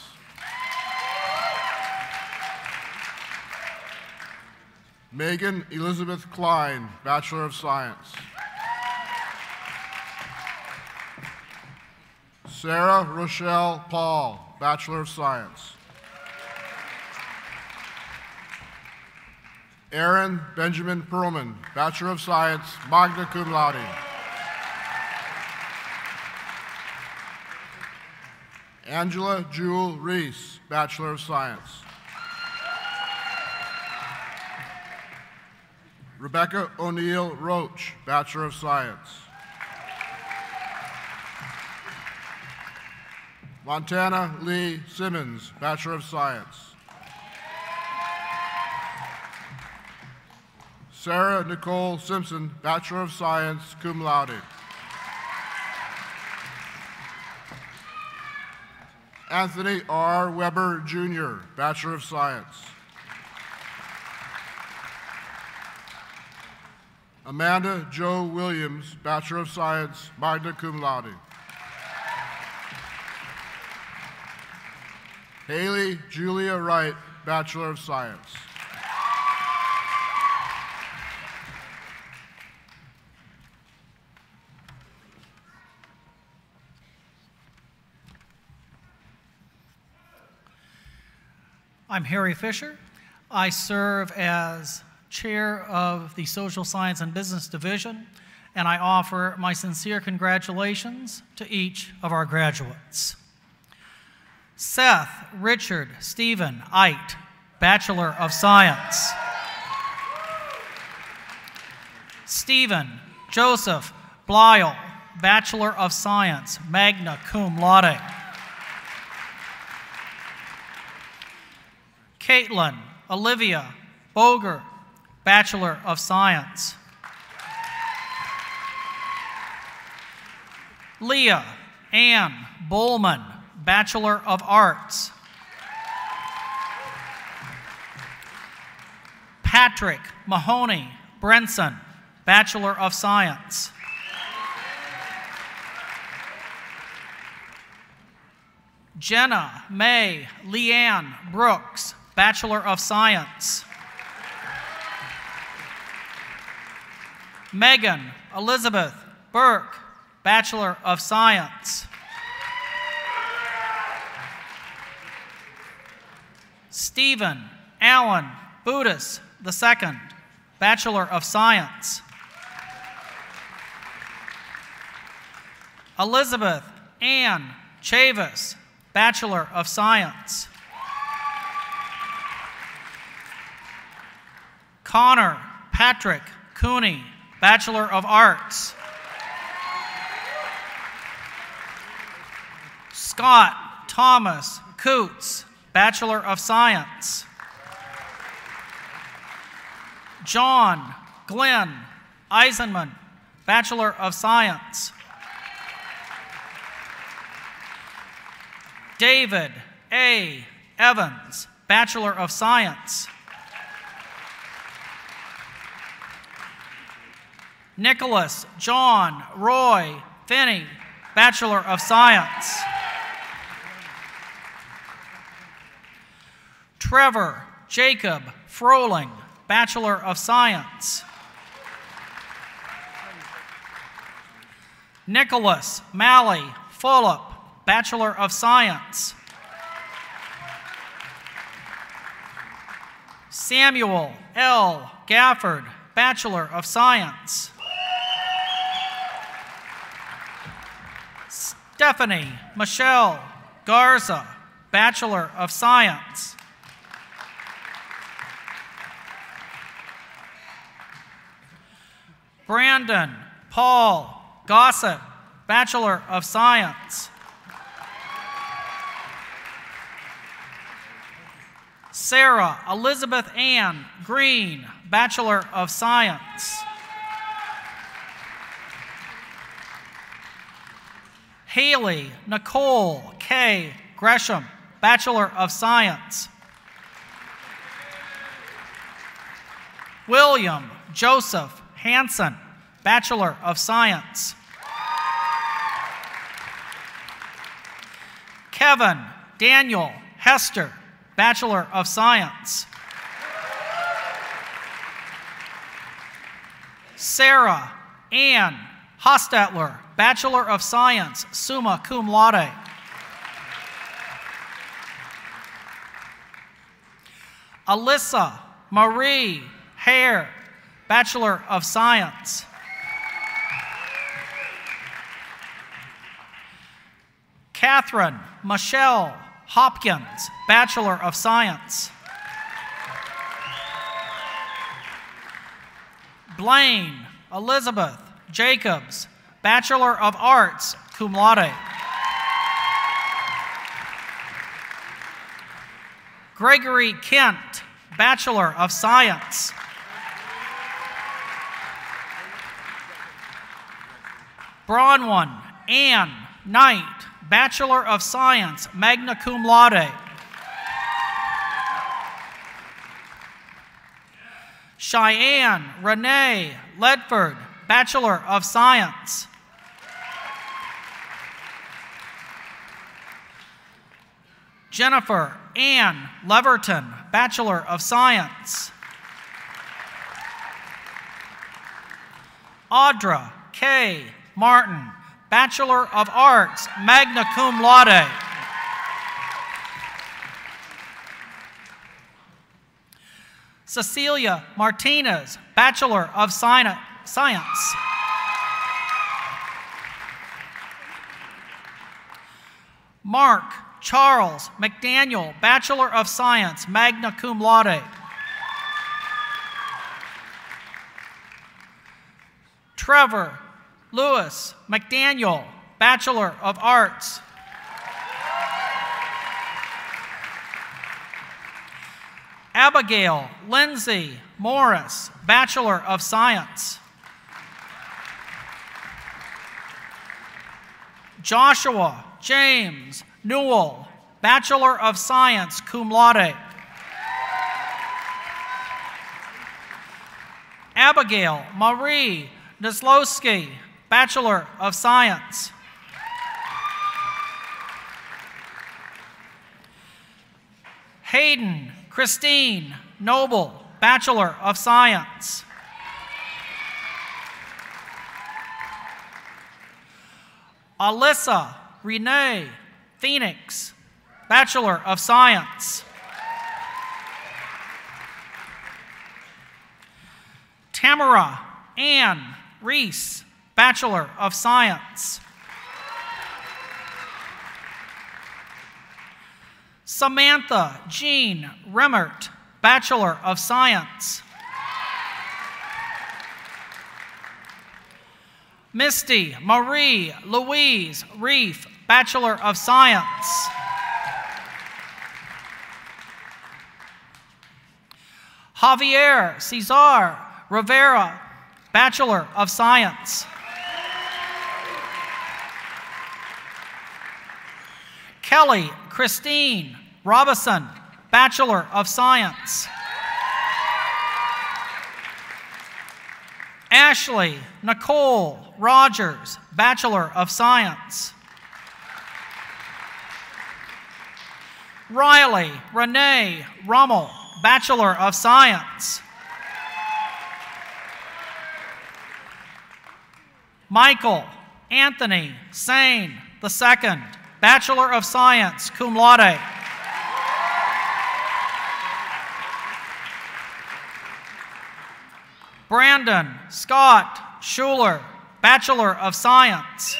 Megan Elizabeth Klein, Bachelor of Science. Sarah Rochelle Paul, Bachelor of Science. Aaron Benjamin Perlman, Bachelor of Science, magna cum laude. Angela Jewel Reese, Bachelor of Science. Rebecca O'Neill Roach, Bachelor of Science. Montana Lee Simmons, Bachelor of Science. Sarah Nicole Simpson, Bachelor of Science, cum laude. Anthony R. Weber, Junior, Bachelor of Science. Amanda Jo Williams, Bachelor of Science, magna cum laude. Haley Julia Wright, Bachelor of Science. I'm Harry Fisher. I serve as chair of the Social Science and Business Division, and I offer my sincere congratulations to each of our graduates. Seth Richard Stephen Eit, Bachelor of Science. Stephen Joseph Blyle, Bachelor of Science, magna cum laude. Caitlin Olivia Boger, Bachelor of Science. Leah Ann Bowman, Bachelor of Arts. Patrick Mahoney Brenson, Bachelor of Science. Jenna May Leanne Brooks, Bachelor of Science. Megan Elizabeth Burke, Bachelor of Science. Stephen Allen Budis the second, Bachelor of Science. Elizabeth Ann Chavis, Bachelor of Science. Connor Patrick Cooney, Bachelor of Arts. Scott Thomas Coots, Bachelor of Science. John Glenn Eisenman, Bachelor of Science. David A. Evans, Bachelor of Science. Nicholas John Roy Finney, Bachelor of Science. Trevor Jacob Froling, Bachelor of Science. Nicholas Malley Fulop, Bachelor of Science. Samuel L. Gafford, Bachelor of Science. Stephanie Michelle Garza, Bachelor of Science. Brandon Paul Gossett, Bachelor of Science. Sarah Elizabeth Ann Green, Bachelor of Science. Haley Nicole K. Gresham, Bachelor of Science. William Joseph Hanson, Bachelor of Science. Kevin Daniel Hester, Bachelor of Science. Sarah Ann Hostetler, Bachelor of Science, summa cum laude. Alyssa Marie Hare, Bachelor of Science. Catherine Michelle Hopkins, Bachelor of Science. Blaine Elizabeth Jacobs, Bachelor of Arts, cum laude. Gregory Kent, Bachelor of Science. Bronwyn Ann Knight, Bachelor of Science, magna cum laude. Cheyenne Renee Ledford, Bachelor of Science. Jennifer Ann Leverton, Bachelor of Science. Audra K. Martin, Bachelor of Arts, magna cum laude. Cecilia Martinez, Bachelor of Science. Mark Charles McDaniel, Bachelor of Science, magna cum laude. Trevor Lewis McDaniel, Bachelor of Arts. Abigail Lindsay Morris, Bachelor of Science. Joshua James Newell, Bachelor of Science, cum laude. Abigail Marie Neslowski, Bachelor of Science. Hayden Christine Noble, Bachelor of Science. Alyssa Renee Phoenix, Bachelor of Science. Tamara Ann Reese, Bachelor of Science. Samantha Jean Remmert, Bachelor of Science. Misty Marie Louise Reef, Bachelor of Science. Javier Cesar Rivera, Bachelor of Science. Kelly Christine Robison, Bachelor of Science. Ashley Nicole Rogers, Bachelor of Science. Riley Renee Rummel, Bachelor of Science. Michael Anthony Sane the Second, Bachelor of Science, cum laude. Brandon Scott Schuler, Bachelor of Science.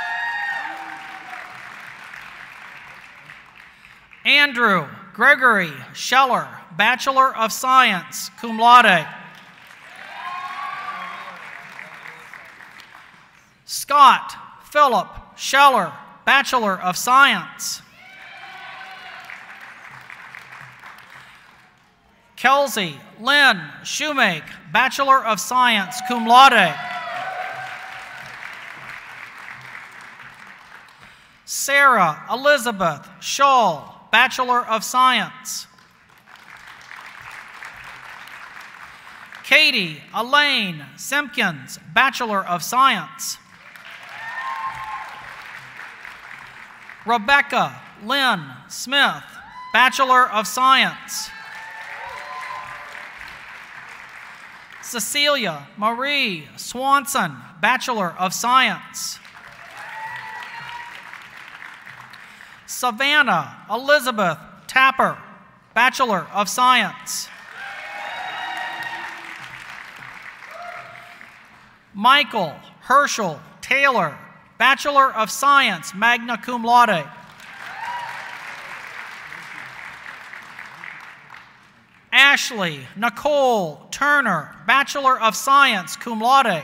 Andrew Gregory Scheller, Bachelor of Science, cum laude. Scott Philip Scheller, Bachelor of Science. Kelsey Lynn Shoemake, Bachelor of Science, cum laude. Sarah Elizabeth Scholl, Bachelor of Science. Katie Elaine Simpkins, Bachelor of Science. Rebecca Lynn Smith, Bachelor of Science. Cecilia Marie Swanson, Bachelor of Science. Savannah Elizabeth Tapper, Bachelor of Science. Michael Herschel Taylor, Bachelor of Science, magna cum laude. Ashley Nicole Turner, Bachelor of Science, cum laude.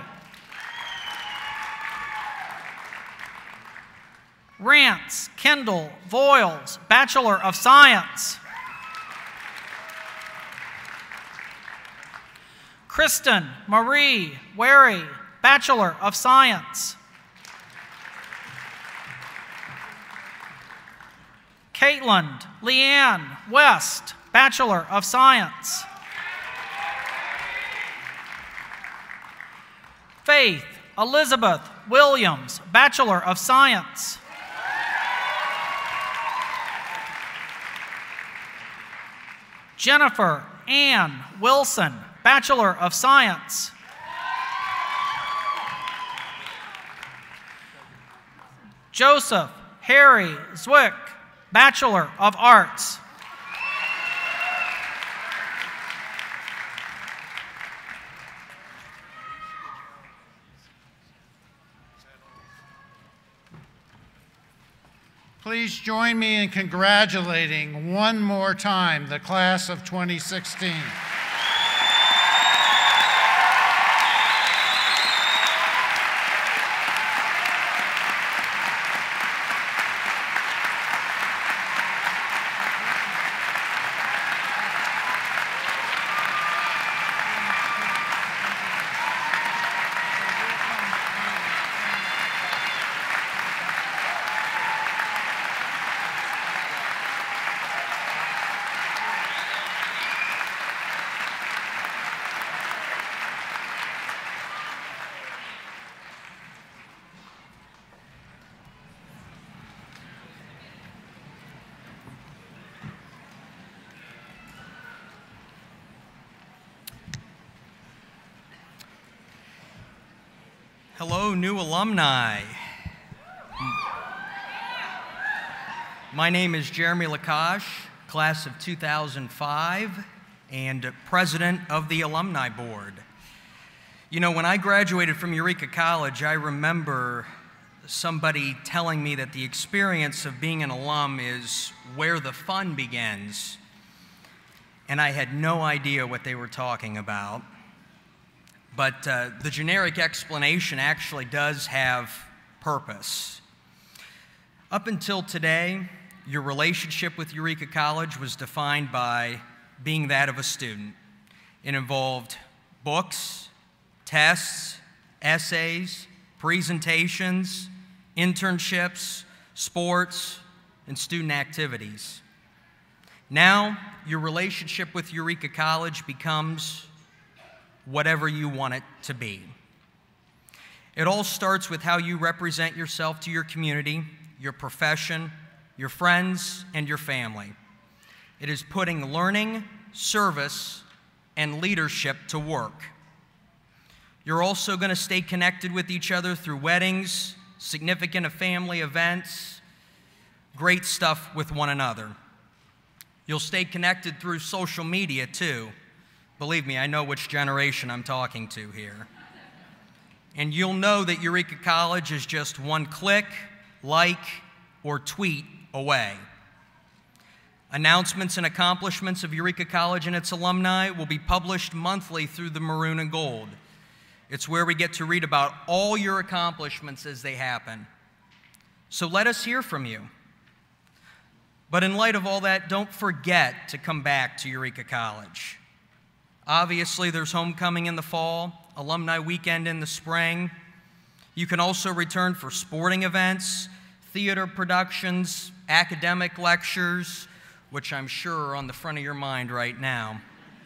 Rance Kendall Voiles, Bachelor of Science. Kristen Marie Wary, Bachelor of Science. Caitlin Leanne West, Bachelor of Science. Faith Elizabeth Williams, Bachelor of Science. Jennifer Ann Wilson, Bachelor of Science. Joseph Harry Zwick, Bachelor of Arts. Please join me in congratulating one more time the class of twenty sixteen. Hello, new alumni. My name is Jeremy Lakash, class of two thousand five, and president of the Alumni Board. You know, when I graduated from Eureka College, I remember somebody telling me that the experience of being an alum is where the fun begins. And I had no idea what they were talking about. But uh, the generic explanation actually does have purpose. Up until today, your relationship with Eureka College was defined by being that of a student. It involved books, tests, essays, presentations, internships, sports, and student activities. Now, your relationship with Eureka College becomes whatever you want it to be. It all starts with how you represent yourself to your community, your profession, your friends, and your family. It is putting learning, service, and leadership to work. You're also going to stay connected with each other through weddings, significant family events, great stuff with one another. You'll stay connected through social media too. Believe me, I know which generation I'm talking to here. And you'll know that Eureka College is just one click, like, or tweet away. Announcements and accomplishments of Eureka College and its alumni will be published monthly through the Maroon and Gold. It's where we get to read about all your accomplishments as they happen. So let us hear from you. But in light of all that, don't forget to come back to Eureka College. Obviously, there's homecoming in the fall, alumni weekend in the spring. You can also return for sporting events, theater productions, academic lectures, which I'm sure are on the front of your mind right now.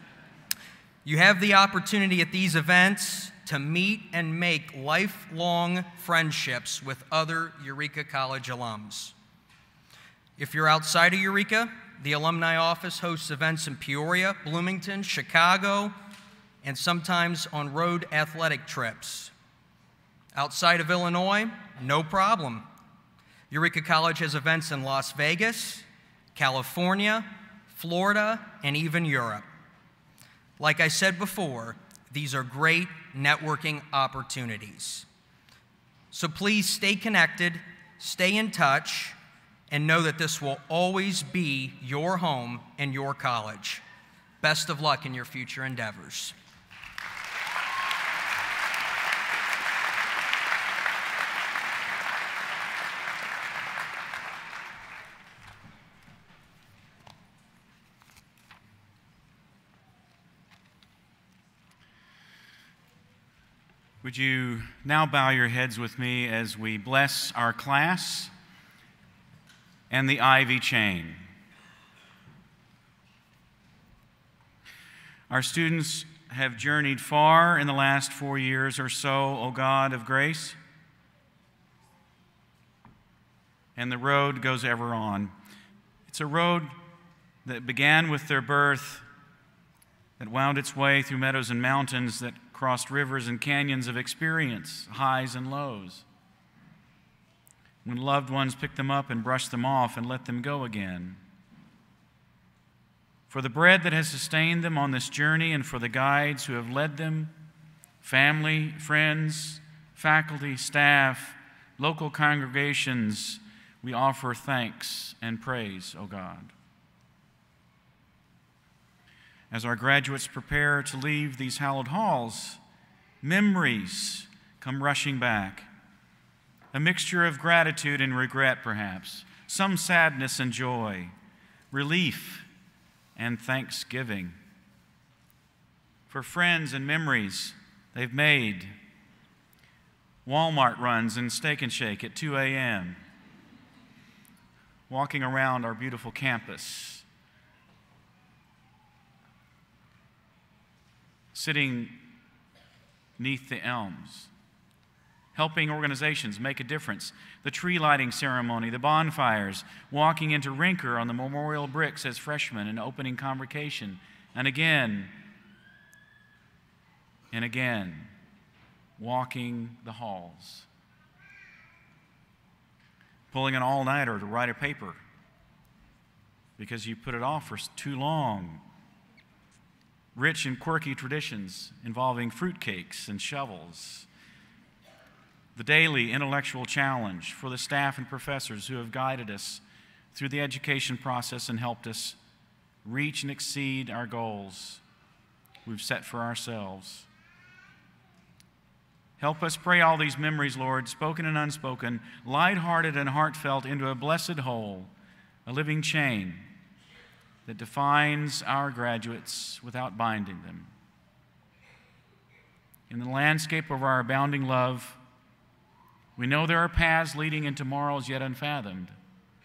You have the opportunity at these events to meet and make lifelong friendships with other Eureka College alums. If you're outside of Eureka, the Alumni Office hosts events in Peoria, Bloomington, Chicago, and sometimes on road athletic trips. Outside of Illinois, no problem. Eureka College has events in Las Vegas, California, Florida, and even Europe. Like I said before, these are great networking opportunities. So please stay connected, stay in touch, and know that this will always be your home and your college. Best of luck in your future endeavors. Would you now bow your heads with me as we bless our class and the ivy chain? Our students have journeyed far in the last four years or so, O God of grace, and the road goes ever on. It's a road that began with their birth, that wound its way through meadows and mountains, that crossed rivers and canyons of experience, highs and lows, when loved ones picked them up and brushed them off and let them go again. For the bread that has sustained them on this journey, and for the guides who have led them, family, friends, faculty, staff, local congregations, we offer thanks and praise, O God. As our graduates prepare to leave these hallowed halls, memories come rushing back. A mixture of gratitude and regret, perhaps, some sadness and joy, relief and thanksgiving. For friends and memories they've made, Walmart runs and Steak and Shake at two a m, walking around our beautiful campus, sitting neath the elms, helping organizations make a difference, the tree lighting ceremony, the bonfires, walking into Rinker on the memorial bricks as freshmen and opening convocation, and again and again, walking the halls, pulling an all-nighter to write a paper because you put it off for too long. Rich and quirky traditions involving fruitcakes and shovels. The daily intellectual challenge for the staff and professors who have guided us through the education process and helped us reach and exceed our goals we've set for ourselves. Help us pray all these memories, Lord, spoken and unspoken, lighthearted and heartfelt, into a blessed whole, a living chain that defines our graduates without binding them. In the landscape of our abounding love, we know there are paths leading into morrows yet unfathomed.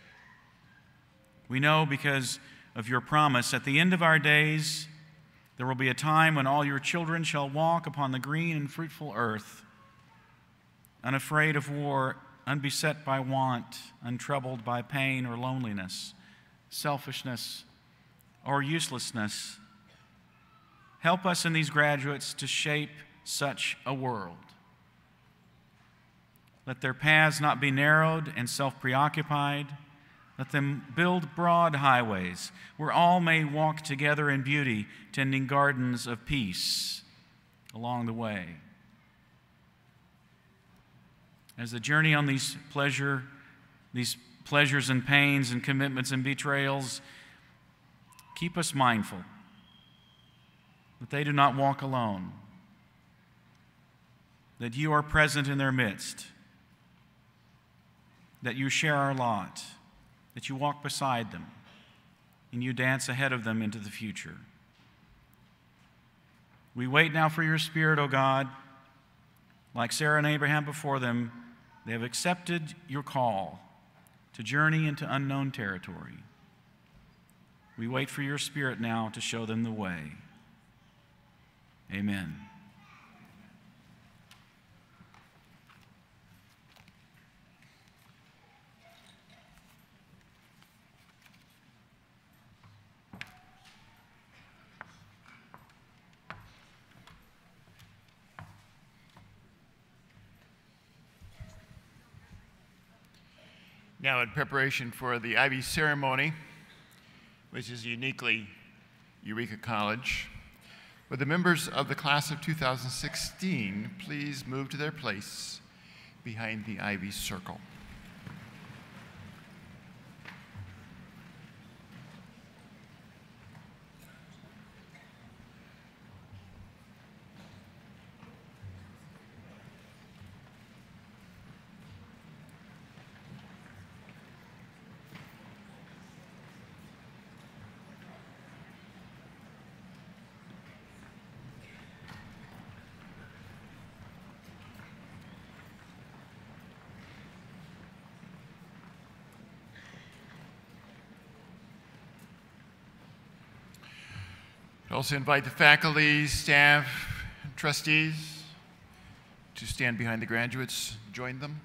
We know because of your promise, at the end of our days, there will be a time when all your children shall walk upon the green and fruitful earth, unafraid of war, unbeset by want, untroubled by pain or loneliness, selfishness, or uselessness. Help us in these graduates to shape such a world. Let their paths not be narrowed and self-preoccupied. Let them build broad highways where all may walk together in beauty, tending gardens of peace along the way. As the journey on these pleasure, these pleasures and pains and commitments and betrayals, keep us mindful that they do not walk alone, that you are present in their midst, that you share our lot, that you walk beside them, and you dance ahead of them into the future. We wait now for your Spirit, O God. Like Sarah and Abraham before them, they have accepted your call to journey into unknown territory. We wait for your Spirit now to show them the way. Amen. Now, in preparation for the Ivy ceremony, which is uniquely Eureka College, would the members of the class of two thousand sixteen please move to their place behind the Ivy circle? I also invite the faculty, staff, and trustees to stand behind the graduates, join them.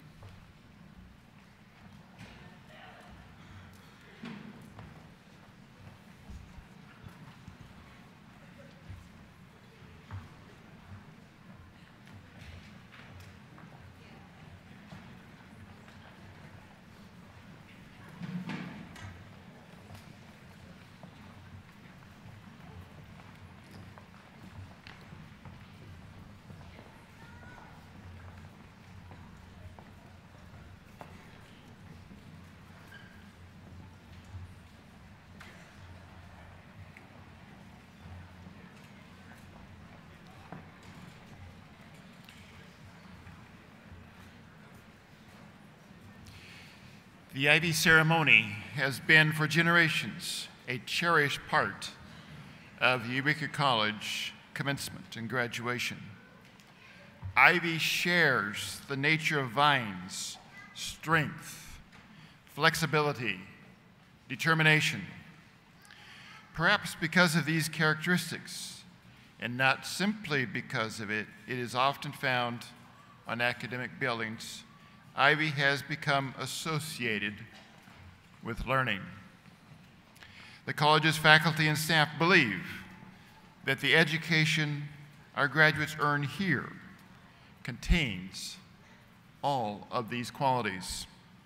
The Ivy ceremony has been for generations a cherished part of the Eureka College commencement and graduation. Ivy shares the nature of vines, strength, flexibility, determination. Perhaps because of these characteristics, and not simply because of it, it is often found on academic buildings. Ivy has become associated with learning. The college's faculty and staff believe that the education our graduates earn here contains all of these qualities.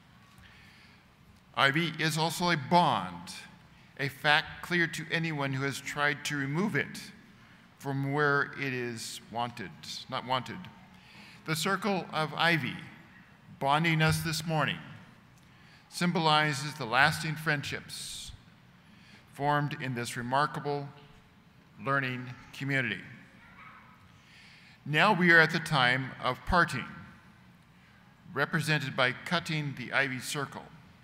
Ivy is also a bond, a fact clear to anyone who has tried to remove it from where it is wanted, not wanted. The circle of Ivy bonding us this morning symbolizes the lasting friendships formed in this remarkable learning community. Now we are at the time of parting, represented by cutting the Ivy circle.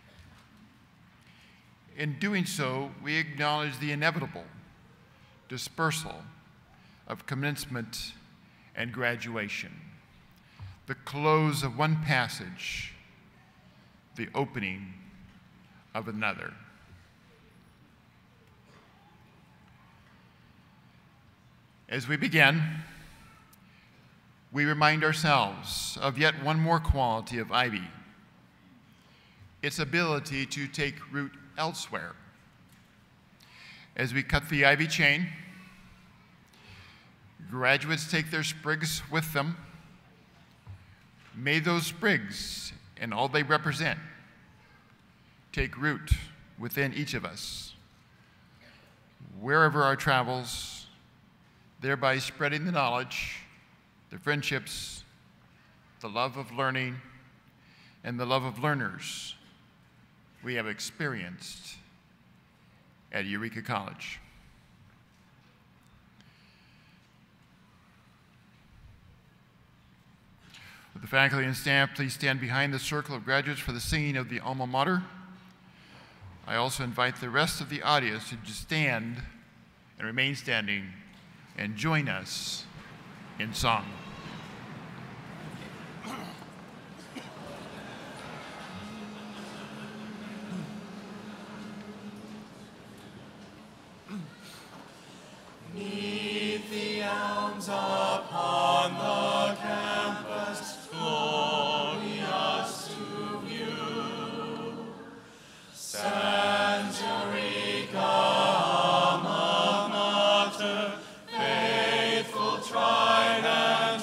In doing so, we acknowledge the inevitable dispersal of commencement and graduation, the close of one passage, the opening of another. As we begin, we remind ourselves of yet one more quality of Ivy, its ability to take root elsewhere. As we cut the Ivy chain, graduates take their sprigs with them. May those sprigs and all they represent take root within each of us, wherever our travels, thereby spreading the knowledge, the friendships, the love of learning, and the love of learners we have experienced at Eureka College. Would the faculty and staff please stand behind the circle of graduates for the singing of the alma mater? I also invite the rest of the audience to stand and remain standing and join us in song. Neath the elms upon the campus, glorious to view, stands Eureka, alma mater, faithful, tried, and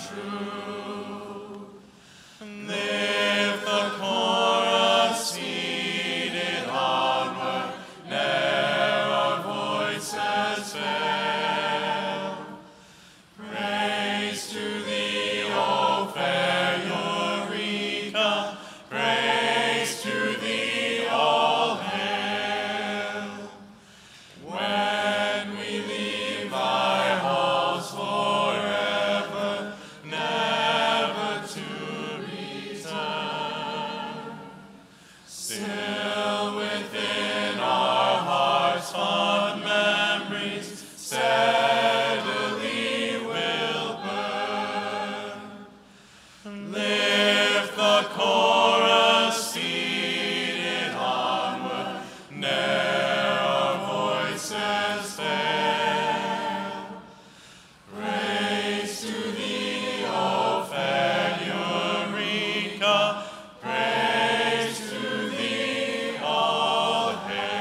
Lift the chorus, seated onward, ne'er our voices fail. Praise to thee, O fair Eureka, praise to thee, all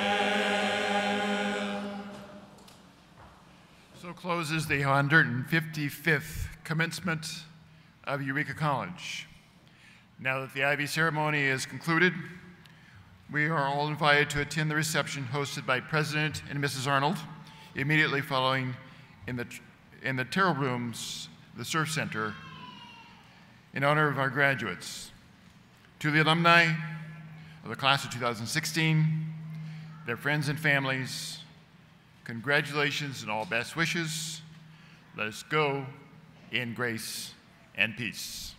hail. So closes the one hundred fifty-fifth commencement of Eureka College. Now that the Ivy ceremony is concluded, we are all invited to attend the reception hosted by President and Missus Arnold immediately following in the, in the Terrell Rooms, the Surf Center, in honor of our graduates. To the alumni of the class of two thousand sixteen, their friends and families, congratulations and all best wishes. Let us go in grace and peace.